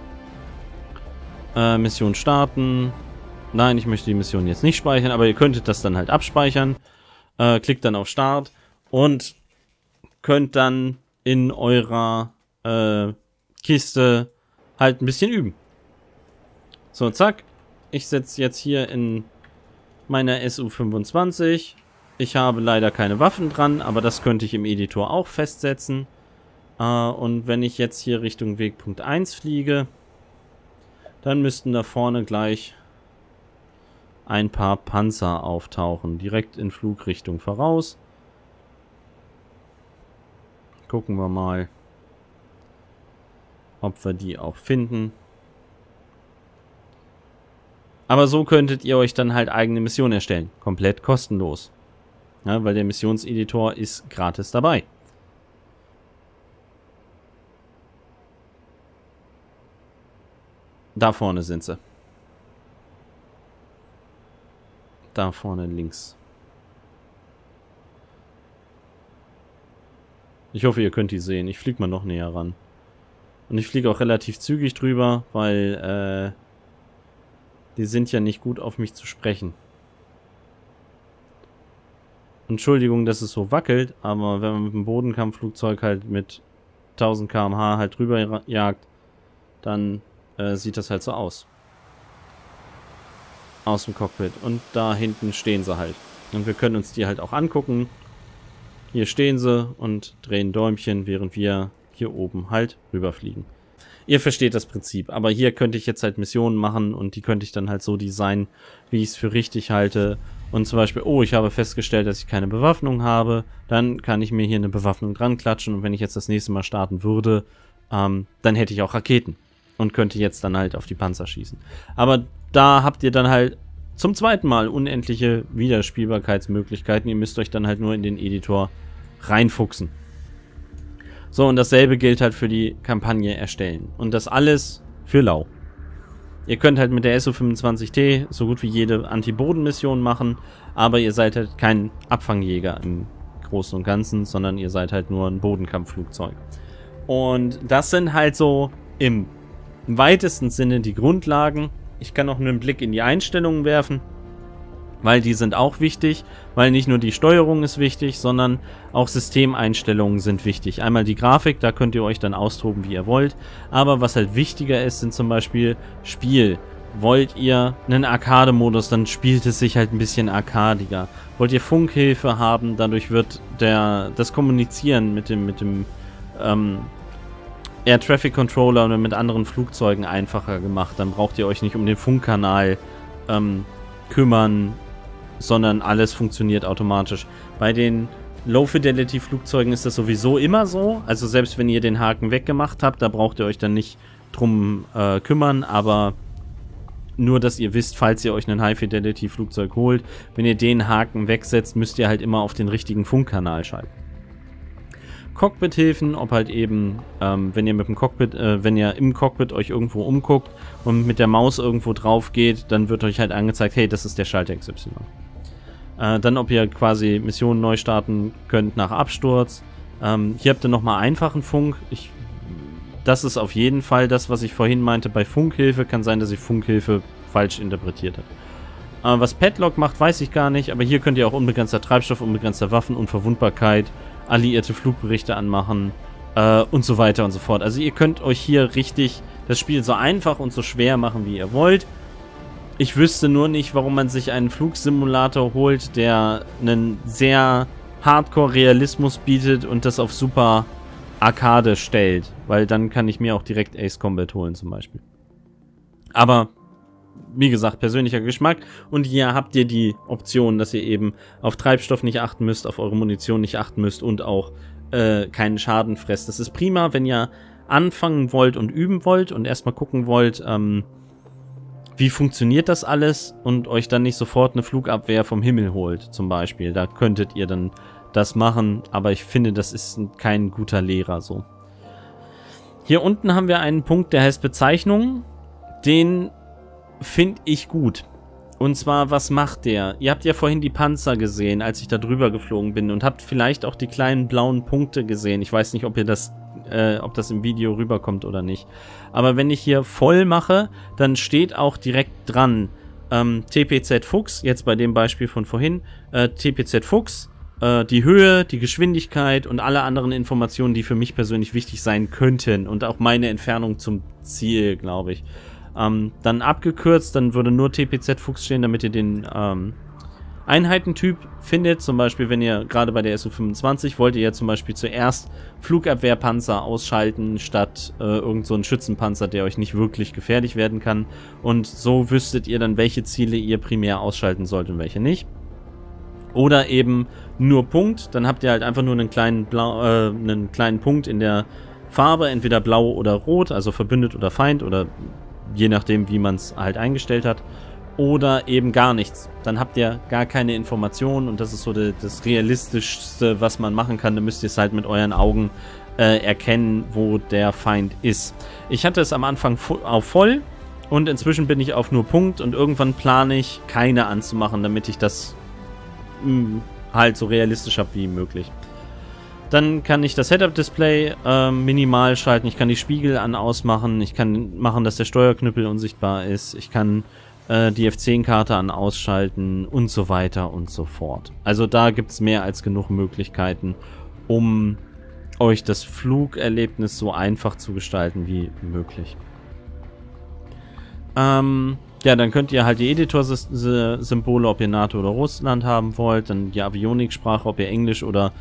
Mission starten. Nein, ich möchte die Mission jetzt nicht speichern, aber ihr könntet das dann halt abspeichern. Klickt dann auf Start und könnt dann in eurer Kiste halt ein bisschen üben. So, zack. Ich setze jetzt hier in meiner SU-25. Ich habe leider keine Waffen dran, aber das könnte ich im Editor auch festsetzen. Und wenn ich jetzt hier Richtung Wegpunkt 1 fliege, dann müssten da vorne gleich ein paar Panzer auftauchen. Direkt in Flugrichtung voraus. Gucken wir mal, ob wir die auch finden. Aber so könntet ihr euch dann halt eigene Missionen erstellen. Komplett kostenlos. Ja, weil der Missionseditor ist gratis dabei. Da vorne sind sie. Da vorne links. Ich hoffe, ihr könnt die sehen. Ich fliege mal noch näher ran. Und ich fliege auch relativ zügig drüber, weil die sind ja nicht gut auf mich zu sprechen. Entschuldigung, dass es so wackelt, aber wenn man mit dem Bodenkampfflugzeug halt mit 1000 km/h halt drüber jagt, dann sieht das halt so aus. Aus dem Cockpit. Und da hinten stehen sie halt. Und wir können uns die halt auch angucken. Hier stehen sie und drehen Däumchen, während wir hier oben halt rüberfliegen. Ihr versteht das Prinzip, aber hier könnte ich jetzt halt Missionen machen und die könnte ich dann halt so designen, wie ich es für richtig halte. Und zum Beispiel, oh, ich habe festgestellt, dass ich keine Bewaffnung habe, dann kann ich mir hier eine Bewaffnung dran klatschen und wenn ich jetzt das nächste Mal starten würde, dann hätte ich auch Raketen und könnte jetzt dann halt auf die Panzer schießen. Aber da habt ihr dann halt zum zweiten Mal unendliche Wiederspielbarkeitsmöglichkeiten. Ihr müsst euch dann halt nur in den Editor reinfuchsen. So, und dasselbe gilt halt für die Kampagne erstellen. Und das alles für lau. Ihr könnt halt mit der SU-25T so gut wie jede Anti-Boden-Mission machen, aber ihr seid halt kein Abfangjäger im Großen und Ganzen, sondern ihr seid halt nur ein Bodenkampfflugzeug. Und das sind halt so im weitesten Sinne die Grundlagen. Ich kann auch einen Blick in die Einstellungen werfen, weil die sind auch wichtig, weil nicht nur die Steuerung ist wichtig, sondern auch Systemeinstellungen sind wichtig. Einmal die Grafik, da könnt ihr euch dann austoben, wie ihr wollt, aber was halt wichtiger ist, sind zum Beispiel Spiel. Wollt ihr einen Arcade-Modus, dann spielt es sich halt ein bisschen arcadiger. Wollt ihr Funkhilfe haben, dadurch wird das Kommunizieren mit dem Air Traffic Controller oder mit anderen Flugzeugen einfacher gemacht. Dann braucht ihr euch nicht um den Funkkanal kümmern, sondern alles funktioniert automatisch. Bei den Low-Fidelity-Flugzeugen ist das sowieso immer so. Also selbst wenn ihr den Haken weggemacht habt, da braucht ihr euch dann nicht drum kümmern, aber nur, dass ihr wisst, falls ihr euch ein High-Fidelity-Flugzeug holt, wenn ihr den Haken wegsetzt, müsst ihr halt immer auf den richtigen Funkkanal schalten. Cockpit-Hilfen, ob halt eben, wenn ihr mit dem Cockpit, wenn ihr im Cockpit euch irgendwo umguckt und mit der Maus irgendwo drauf geht, dann wird euch halt angezeigt, hey, das ist der Schalter XY. Dann, ob ihr quasi Missionen neu starten könnt nach Absturz. Hier habt ihr nochmal einfachen Funk. Das ist auf jeden Fall das, was ich vorhin meinte bei Funkhilfe. Kann sein, dass ich Funkhilfe falsch interpretiert habe. Was Padlock macht, weiß ich gar nicht, aber hier könnt ihr auch unbegrenzter Treibstoff, unbegrenzter Waffen, Unverwundbarkeit, alliierte Flugberichte anmachen und so weiter und so fort. Also ihr könnt euch hier richtig das Spiel so einfach und so schwer machen, wie ihr wollt. Ich wüsste nur nicht, warum man sich einen Flugsimulator holt, der einen sehr Hardcore-Realismus bietet und das auf super Arcade stellt. Weil dann kann ich mir auch direkt Ace Combat holen zum Beispiel. Aber wie gesagt, persönlicher Geschmack. Und hier habt ihr die Option, dass ihr eben auf Treibstoff nicht achten müsst, auf eure Munition nicht achten müsst und auch keinen Schaden fresst. Das ist prima, wenn ihr anfangen wollt und üben wollt und erstmal gucken wollt, wie funktioniert das alles und euch dann nicht sofort eine Flugabwehr vom Himmel holt, zum Beispiel. Da könntet ihr dann das machen, aber ich finde, das ist kein guter Lehrer so. Hier unten haben wir einen Punkt, der heißt Bezeichnungen. Den finde ich gut. Und zwar, was macht der? Ihr habt ja vorhin die Panzer gesehen, als ich da drüber geflogen bin und habt vielleicht auch die kleinen blauen Punkte gesehen. Ich weiß nicht, ob ihr das, ob das im Video rüberkommt oder nicht. Aber wenn ich hier voll mache, dann steht auch direkt dran TPZ Fuchs, jetzt bei dem Beispiel von vorhin, TPZ Fuchs, die Höhe, die Geschwindigkeit und alle anderen Informationen, die für mich persönlich wichtig sein könnten und auch meine Entfernung zum Ziel, glaube ich. Dann abgekürzt, dann würde nur TPZ Fuchs stehen, damit ihr den Einheitentyp findet. Zum Beispiel, wenn ihr gerade bei der SU-25 wollt ihr ja zum Beispiel zuerst Flugabwehrpanzer ausschalten, statt irgend so einen Schützenpanzer, der euch nicht wirklich gefährlich werden kann. Und so wüsstet ihr dann, welche Ziele ihr primär ausschalten sollt und welche nicht. Oder eben nur Punkt, dann habt ihr halt einfach nur einen kleinen Punkt in der Farbe, entweder blau oder rot, also verbündet oder Feind oder je nachdem, wie man es halt eingestellt hat. Oder eben gar nichts. Dann habt ihr gar keine Informationen und das ist so das Realistischste, was man machen kann. Dann müsst ihr es halt mit euren Augen erkennen, wo der Feind ist. Ich hatte es am Anfang auf voll und inzwischen bin ich auf nur Punkt und irgendwann plane ich, keine anzumachen, damit ich das halt so realistisch habe wie möglich. Dann kann ich das Setup-Display minimal schalten. Ich kann die Spiegel an-ausmachen. Ich kann machen, dass der Steuerknüppel unsichtbar ist. Ich kann die F10-Karte an ausschalten und so weiter und so fort. Also da gibt es mehr als genug Möglichkeiten, um euch das Flugerlebnis so einfach zu gestalten wie möglich. Ja, dann könnt ihr halt die Editor-Symbole, ob ihr NATO oder Russland haben wollt, dann die Avionik-Sprache, ob ihr Englisch oder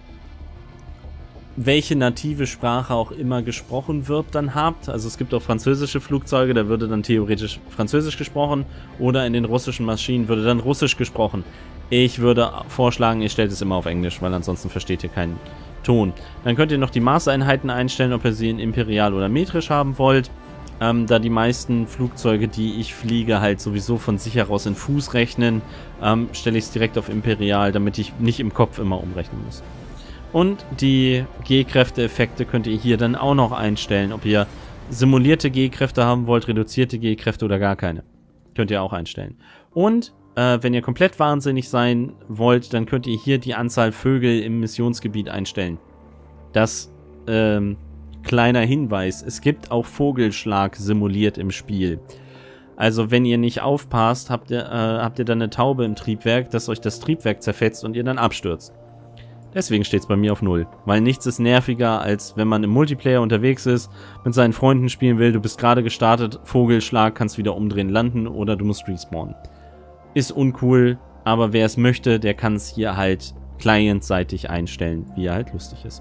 welche native Sprache auch immer gesprochen wird, dann habt. Also es gibt auch französische Flugzeuge, da würde dann theoretisch Französisch gesprochen oder in den russischen Maschinen würde dann Russisch gesprochen. Ich würde vorschlagen, ihr stellt es immer auf Englisch, weil ansonsten versteht ihr keinen Ton. Dann könnt ihr noch die Maßeinheiten einstellen, ob ihr sie in Imperial oder metrisch haben wollt. Da die meisten Flugzeuge, die ich fliege, halt sowieso von sich heraus in Fuß rechnen, stelle ich es direkt auf Imperial, damit ich nicht im Kopf immer umrechnen muss. Und die G-Kräfte-Effekte könnt ihr hier dann auch noch einstellen, ob ihr simulierte G-Kräfte haben wollt, reduzierte G-Kräfte oder gar keine. Könnt ihr auch einstellen. Und wenn ihr komplett wahnsinnig sein wollt, dann könnt ihr hier die Anzahl Vögel im Missionsgebiet einstellen. Das, kleiner Hinweis, es gibt auch Vogelschlag simuliert im Spiel. Also wenn ihr nicht aufpasst, habt ihr dann eine Taube im Triebwerk, dass euch das Triebwerk zerfetzt und ihr dann abstürzt. Deswegen steht es bei mir auf 0, weil nichts ist nerviger, als wenn man im Multiplayer unterwegs ist, mit seinen Freunden spielen will, du bist gerade gestartet, Vogelschlag, kannst wieder umdrehen, landen oder du musst respawnen. Ist uncool, aber wer es möchte, der kann es hier halt clientseitig einstellen, wie er halt lustig ist.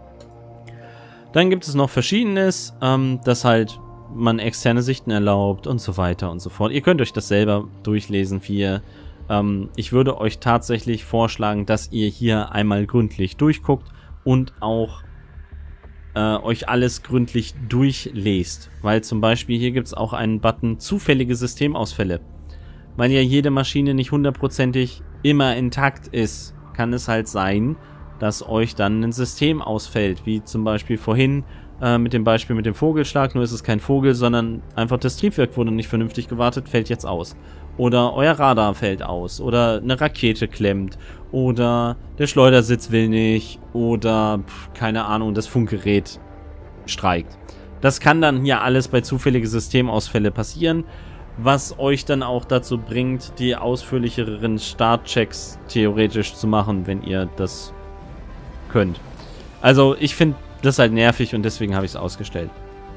Dann gibt es noch Verschiedenes, dass halt man externe Sichten erlaubt und so weiter und so fort. Ihr könnt euch das selber durchlesen, wie ihr... ich würde euch tatsächlich vorschlagen, dass ihr hier einmal gründlich durchguckt und auch euch alles gründlich durchlest. Weil zum Beispiel hier gibt es auch einen Button zufällige Systemausfälle. Weil ja jede Maschine nicht hundertprozentig immer intakt ist, kann es halt sein, dass euch dann ein System ausfällt. Wie zum Beispiel vorhin mit dem Beispiel mit dem Vogelschlag. Nur ist es kein Vogel, sondern einfach das Triebwerk wurde nicht vernünftig gewartet, fällt jetzt aus. Oder euer Radar fällt aus. Oder eine Rakete klemmt. Oder der Schleudersitz will nicht. Oder, keine Ahnung, das Funkgerät streikt. Das kann dann hier alles bei zufälligen Systemausfälle passieren. Was euch dann auch dazu bringt, die ausführlicheren Startchecks theoretisch zu machen, wenn ihr das könnt. Also ich finde das halt nervig und deswegen habe ich es ausgestellt.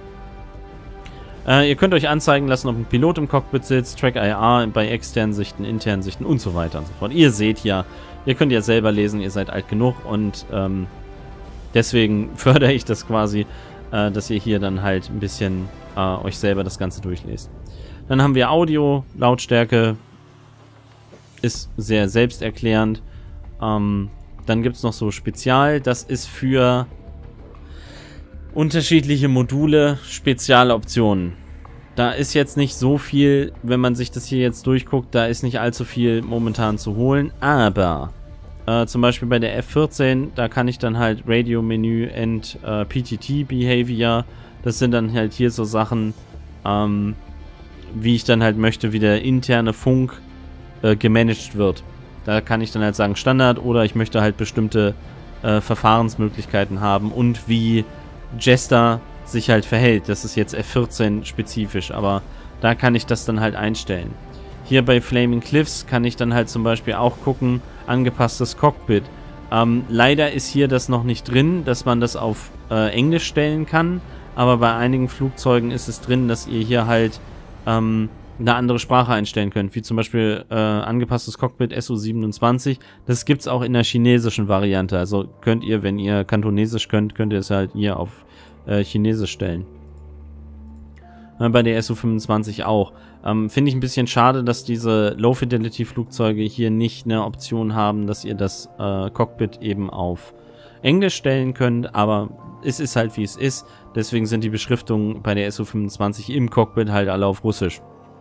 Ihr könnt euch anzeigen lassen, ob ein Pilot im Cockpit sitzt, Track IR bei externen Sichten, internen Sichten und so weiter und so fort. Ihr seht ja, ihr könnt ja selber lesen, ihr seid alt genug und deswegen fördere ich das quasi, dass ihr hier dann halt ein bisschen euch selber das Ganze durchlest. Dann haben wir Audio, Lautstärke, ist sehr selbsterklärend. Dann gibt es noch so Spezial, das ist für unterschiedliche Module, Spezialoptionen. Da ist jetzt nicht so viel, wenn man sich das hier jetzt durchguckt, da ist nicht allzu viel momentan zu holen, aber zum Beispiel bei der F14, da kann ich dann halt Radio Menü and PTT Behavior, das sind dann halt hier so Sachen, wie ich dann halt möchte, wie der interne Funk gemanagt wird. Da kann ich dann halt sagen Standard oder ich möchte halt bestimmte Verfahrensmöglichkeiten haben und wie Jester sich halt verhält. Das ist jetzt F14 spezifisch, aber da kann ich das dann halt einstellen. Hier bei Flaming Cliffs kann ich dann halt zum Beispiel auch gucken, angepasstes Cockpit. Leider ist hier das noch nicht drin, dass man das auf Englisch stellen kann, aber bei einigen Flugzeugen ist es drin, dass ihr hier halt eine andere Sprache einstellen könnt, wie zum Beispiel angepasstes Cockpit SU27. Das gibt es auch in der chinesischen Variante. Also könnt ihr, wenn ihr Kantonesisch könnt, könnt ihr es halt hier auf Chinesisch stellen. Bei der SU25 auch. Finde ich ein bisschen schade, dass diese Low-Fidelity-Flugzeuge hier nicht eine Option haben, dass ihr das Cockpit eben auf Englisch stellen könnt, aber es ist halt wie es ist. Deswegen sind die Beschriftungen bei der SU25 im Cockpit halt alle auf Russisch.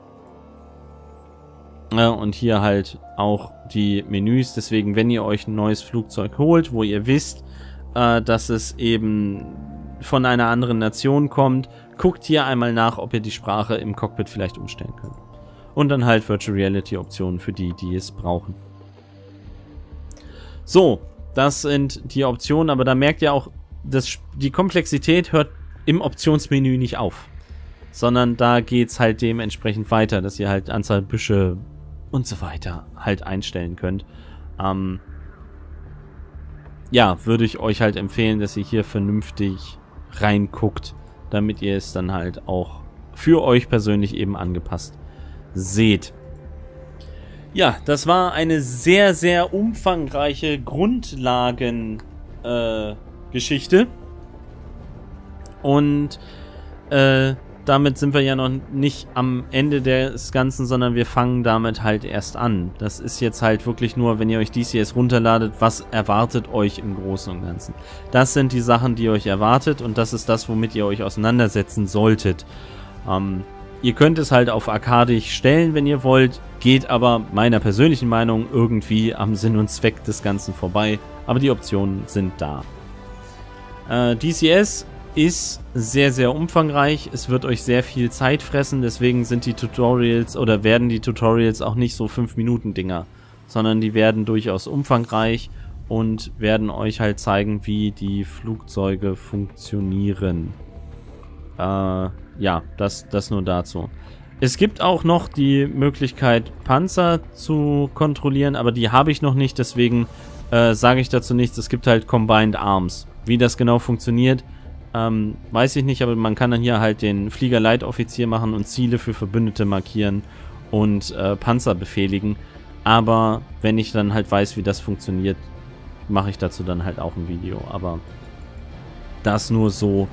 Und hier halt auch die Menüs. Deswegen, wenn ihr euch ein neues Flugzeug holt, wo ihr wisst, dass es eben von einer anderen Nation kommt, guckt hier einmal nach, ob ihr die Sprache im Cockpit vielleicht umstellen könnt. Und dann halt Virtual Reality Optionen für die, die es brauchen. So, das sind die Optionen, aber da merkt ihr auch, die Komplexität hört im Optionsmenü nicht auf. sondern da geht's halt dementsprechend weiter, dass ihr halt Anzahl Büsche und so weiter halt einstellen könnt. Ja, würde ich euch halt empfehlen, dass ihr hier vernünftig reinguckt, damit ihr es dann halt auch für euch persönlich eben angepasst seht. Ja, das war eine sehr, sehr umfangreiche Grundlagen-Geschichte. Und damit sind wir ja noch nicht am Ende des Ganzen, sondern wir fangen damit halt erst an. Das ist jetzt halt wirklich nur, wenn ihr euch DCS runterladet, was erwartet euch im Großen und Ganzen. Das sind die Sachen, die euch erwartet und das ist das, womit ihr euch auseinandersetzen solltet. Ihr könnt es halt auf arkadisch stellen, wenn ihr wollt, geht aber meiner persönlichen Meinung irgendwie am Sinn und Zweck des Ganzen vorbei, aber die Optionen sind da. DCS ist sehr, sehr umfangreich, es wird euch sehr viel Zeit fressen, deswegen sind die Tutorials oder werden die Tutorials auch nicht so 5-Minuten-Dinger, sondern die werden durchaus umfangreich und werden euch halt zeigen, wie die Flugzeuge funktionieren. Ja, das nur dazu. Es gibt auch noch die Möglichkeit, Panzer zu kontrollieren, aber die habe ich noch nicht, deswegen sage ich dazu nichts. Es gibt halt Combined Arms. Wie das genau funktioniert, weiß ich nicht, aber man kann dann hier halt den Fliegerleitoffizier machen und Ziele für Verbündete markieren und Panzer befehligen. Aber wenn ich dann halt weiß, wie das funktioniert, mache ich dazu dann halt auch ein Video. Aber das nur so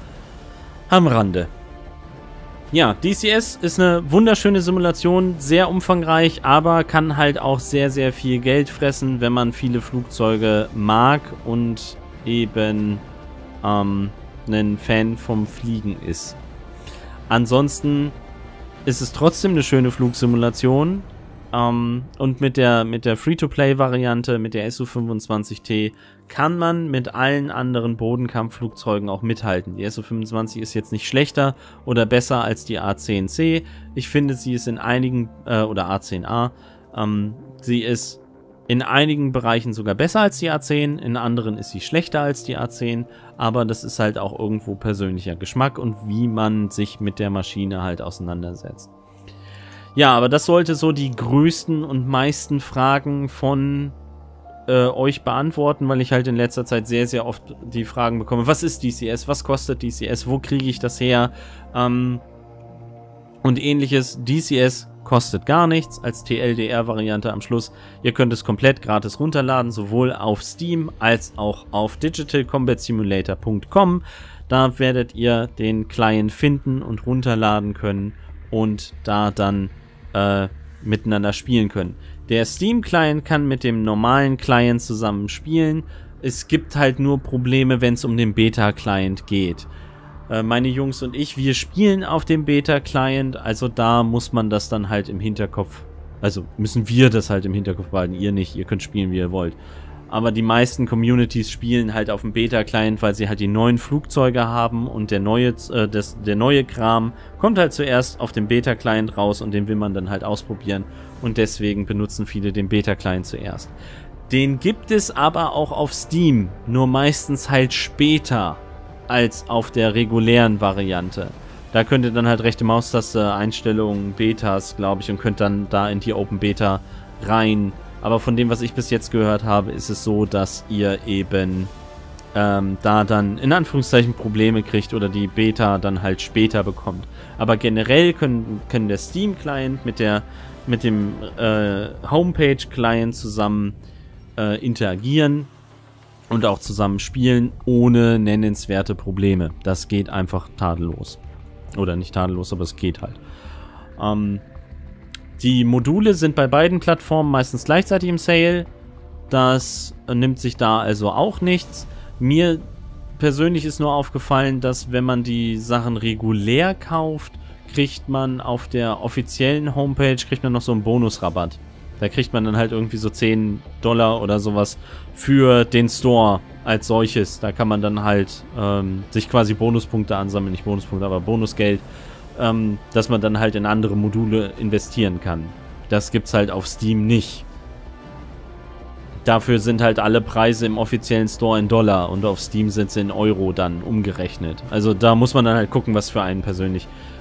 am Rande. Ja, DCS ist eine wunderschöne Simulation, sehr umfangreich, aber kann halt auch sehr, sehr viel Geld fressen, wenn man viele Flugzeuge mag und eben ein Fan vom Fliegen ist. Ansonsten ist es trotzdem eine schöne Flugsimulation und mit der Free-to-Play-Variante, mit der Su-25T, kann man mit allen anderen Bodenkampfflugzeugen auch mithalten. Die Su-25 ist jetzt nicht schlechter oder besser als die A-10C. Ich finde, sie ist in einigen, oder A-10A, sie ist in einigen Bereichen sogar besser als die A10, in anderen ist sie schlechter als die A10, aber das ist halt auch irgendwo persönlicher Geschmack und wie man sich mit der Maschine halt auseinandersetzt. Ja, aber das sollte so die größten und meisten Fragen von euch beantworten, weil ich halt in letzter Zeit sehr, sehr oft die Fragen bekomme, was ist DCS, was kostet DCS, wo kriege ich das her und ähnliches. DCS kostet gar nichts, als TLDR-Variante am Schluss. Ihr könnt es komplett gratis runterladen, sowohl auf Steam als auch auf digitalcombatsimulator.com. Da werdet ihr den Client finden und runterladen können und da dann miteinander spielen können. Der Steam-Client kann mit dem normalen Client zusammen spielen. Es gibt halt nur Probleme, wenn es um den Beta-Client geht. Meine Jungs und ich, wir spielen auf dem Beta-Client, also da muss man das dann halt im Hinterkopf, also müssen wir das halt im Hinterkopf behalten, ihr nicht, ihr könnt spielen, wie ihr wollt. Aber die meisten Communities spielen halt auf dem Beta-Client, weil sie halt die neuen Flugzeuge haben und der neue Kram kommt halt zuerst auf dem Beta-Client raus und den will man dann halt ausprobieren und deswegen benutzen viele den Beta-Client zuerst. Den gibt es aber auch auf Steam, nur meistens halt später als auf der regulären Variante. Da könnt ihr dann halt rechte Maustaste, Einstellungen, Betas, glaube ich, und könnt dann da in die Open Beta rein. Aber von dem, was ich bis jetzt gehört habe, ist es so, dass ihr eben da dann in Anführungszeichen Probleme kriegt oder die Beta dann halt später bekommt. Aber generell können der Steam-Client mit dem Homepage-Client zusammen interagieren und auch zusammen spielen, ohne nennenswerte Probleme. Das geht einfach tadellos. Oder nicht tadellos, aber es geht halt. Die Module sind bei beiden Plattformen meistens gleichzeitig im Sale. Das nimmt sich da also auch nichts. Mir persönlich ist nur aufgefallen, dass wenn man die Sachen regulär kauft, kriegt man auf der offiziellen Homepage noch so einen Bonusrabatt. Da kriegt man dann halt irgendwie so $10 oder sowas für den Store als solches. Da kann man dann halt sich quasi Bonuspunkte ansammeln, nicht Bonuspunkte, aber Bonusgeld, dass man dann halt in andere Module investieren kann. Das gibt's halt auf Steam nicht. Dafür sind halt alle Preise im offiziellen Store in Dollar und auf Steam sind sie in Euro dann umgerechnet. Also da muss man dann halt gucken, was für einen persönlich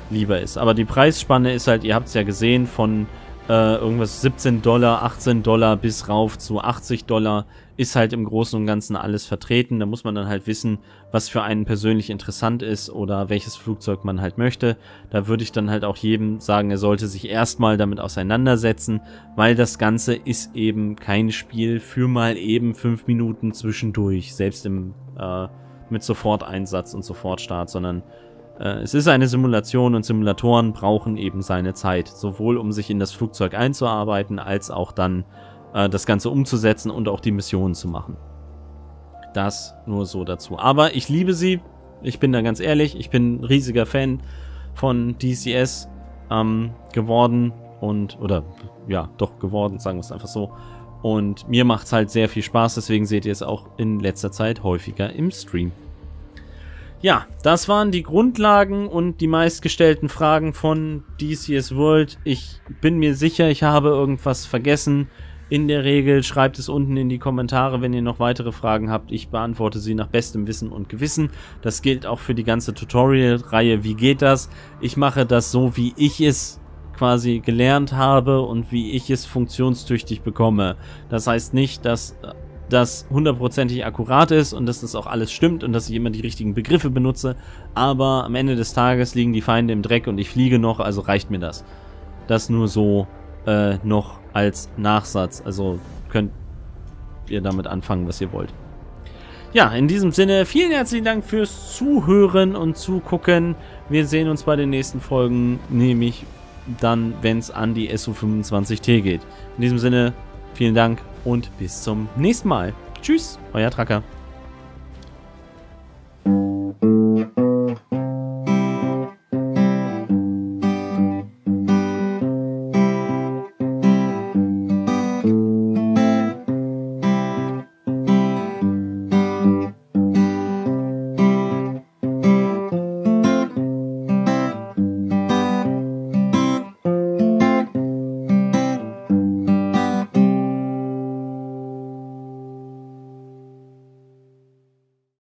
lieber ist. Aber die Preisspanne ist halt, ihr habt es ja gesehen, von irgendwas $17, $18 bis rauf zu $80 ist halt im Großen und Ganzen alles vertreten. Da muss man dann halt wissen, was für einen persönlich interessant ist oder welches Flugzeug man halt möchte. Da würde ich dann halt auch jedem sagen, er sollte sich erstmal damit auseinandersetzen, weil das Ganze ist eben kein Spiel für mal eben 5 Minuten zwischendurch, selbst im mit Soforteinsatz und Sofortstart, sondern es ist eine Simulation und Simulatoren brauchen eben seine Zeit, sowohl um sich in das Flugzeug einzuarbeiten, als auch dann das Ganze umzusetzen und auch die Missionen zu machen. Das nur so dazu. Aber ich liebe sie, ich bin da ganz ehrlich, ich bin ein riesiger Fan von DCS geworden geworden, sagen wir es einfach so. Und mir macht es halt sehr viel Spaß, deswegen seht ihr es auch in letzter Zeit häufiger im Stream. Ja, das waren die Grundlagen und die meistgestellten Fragen von DCS World. Ich bin mir sicher, ich habe irgendwas vergessen. In der Regel schreibt es unten in die Kommentare, wenn ihr noch weitere Fragen habt. Ich beantworte sie nach bestem Wissen und Gewissen. Das gilt auch für die ganze Tutorial-Reihe. Wie geht das? Ich mache das so, wie ich es quasi gelernt habe und wie ich es funktionstüchtig bekomme. Das heißt nicht, dass das 100%ig akkurat ist und dass das auch alles stimmt und dass ich immer die richtigen Begriffe benutze, aber am Ende des Tages liegen die Feinde im Dreck und ich fliege noch, also reicht mir das. Das nur so noch als Nachsatz, also könnt ihr damit anfangen, was ihr wollt. Ja, in diesem Sinne, vielen herzlichen Dank fürs Zuhören und Zugucken. Wir sehen uns bei den nächsten Folgen, nämlich dann, wenn es an die SU-25T geht. In diesem Sinne, vielen Dank und bis zum nächsten Mal. Tschüss, euer Tracker.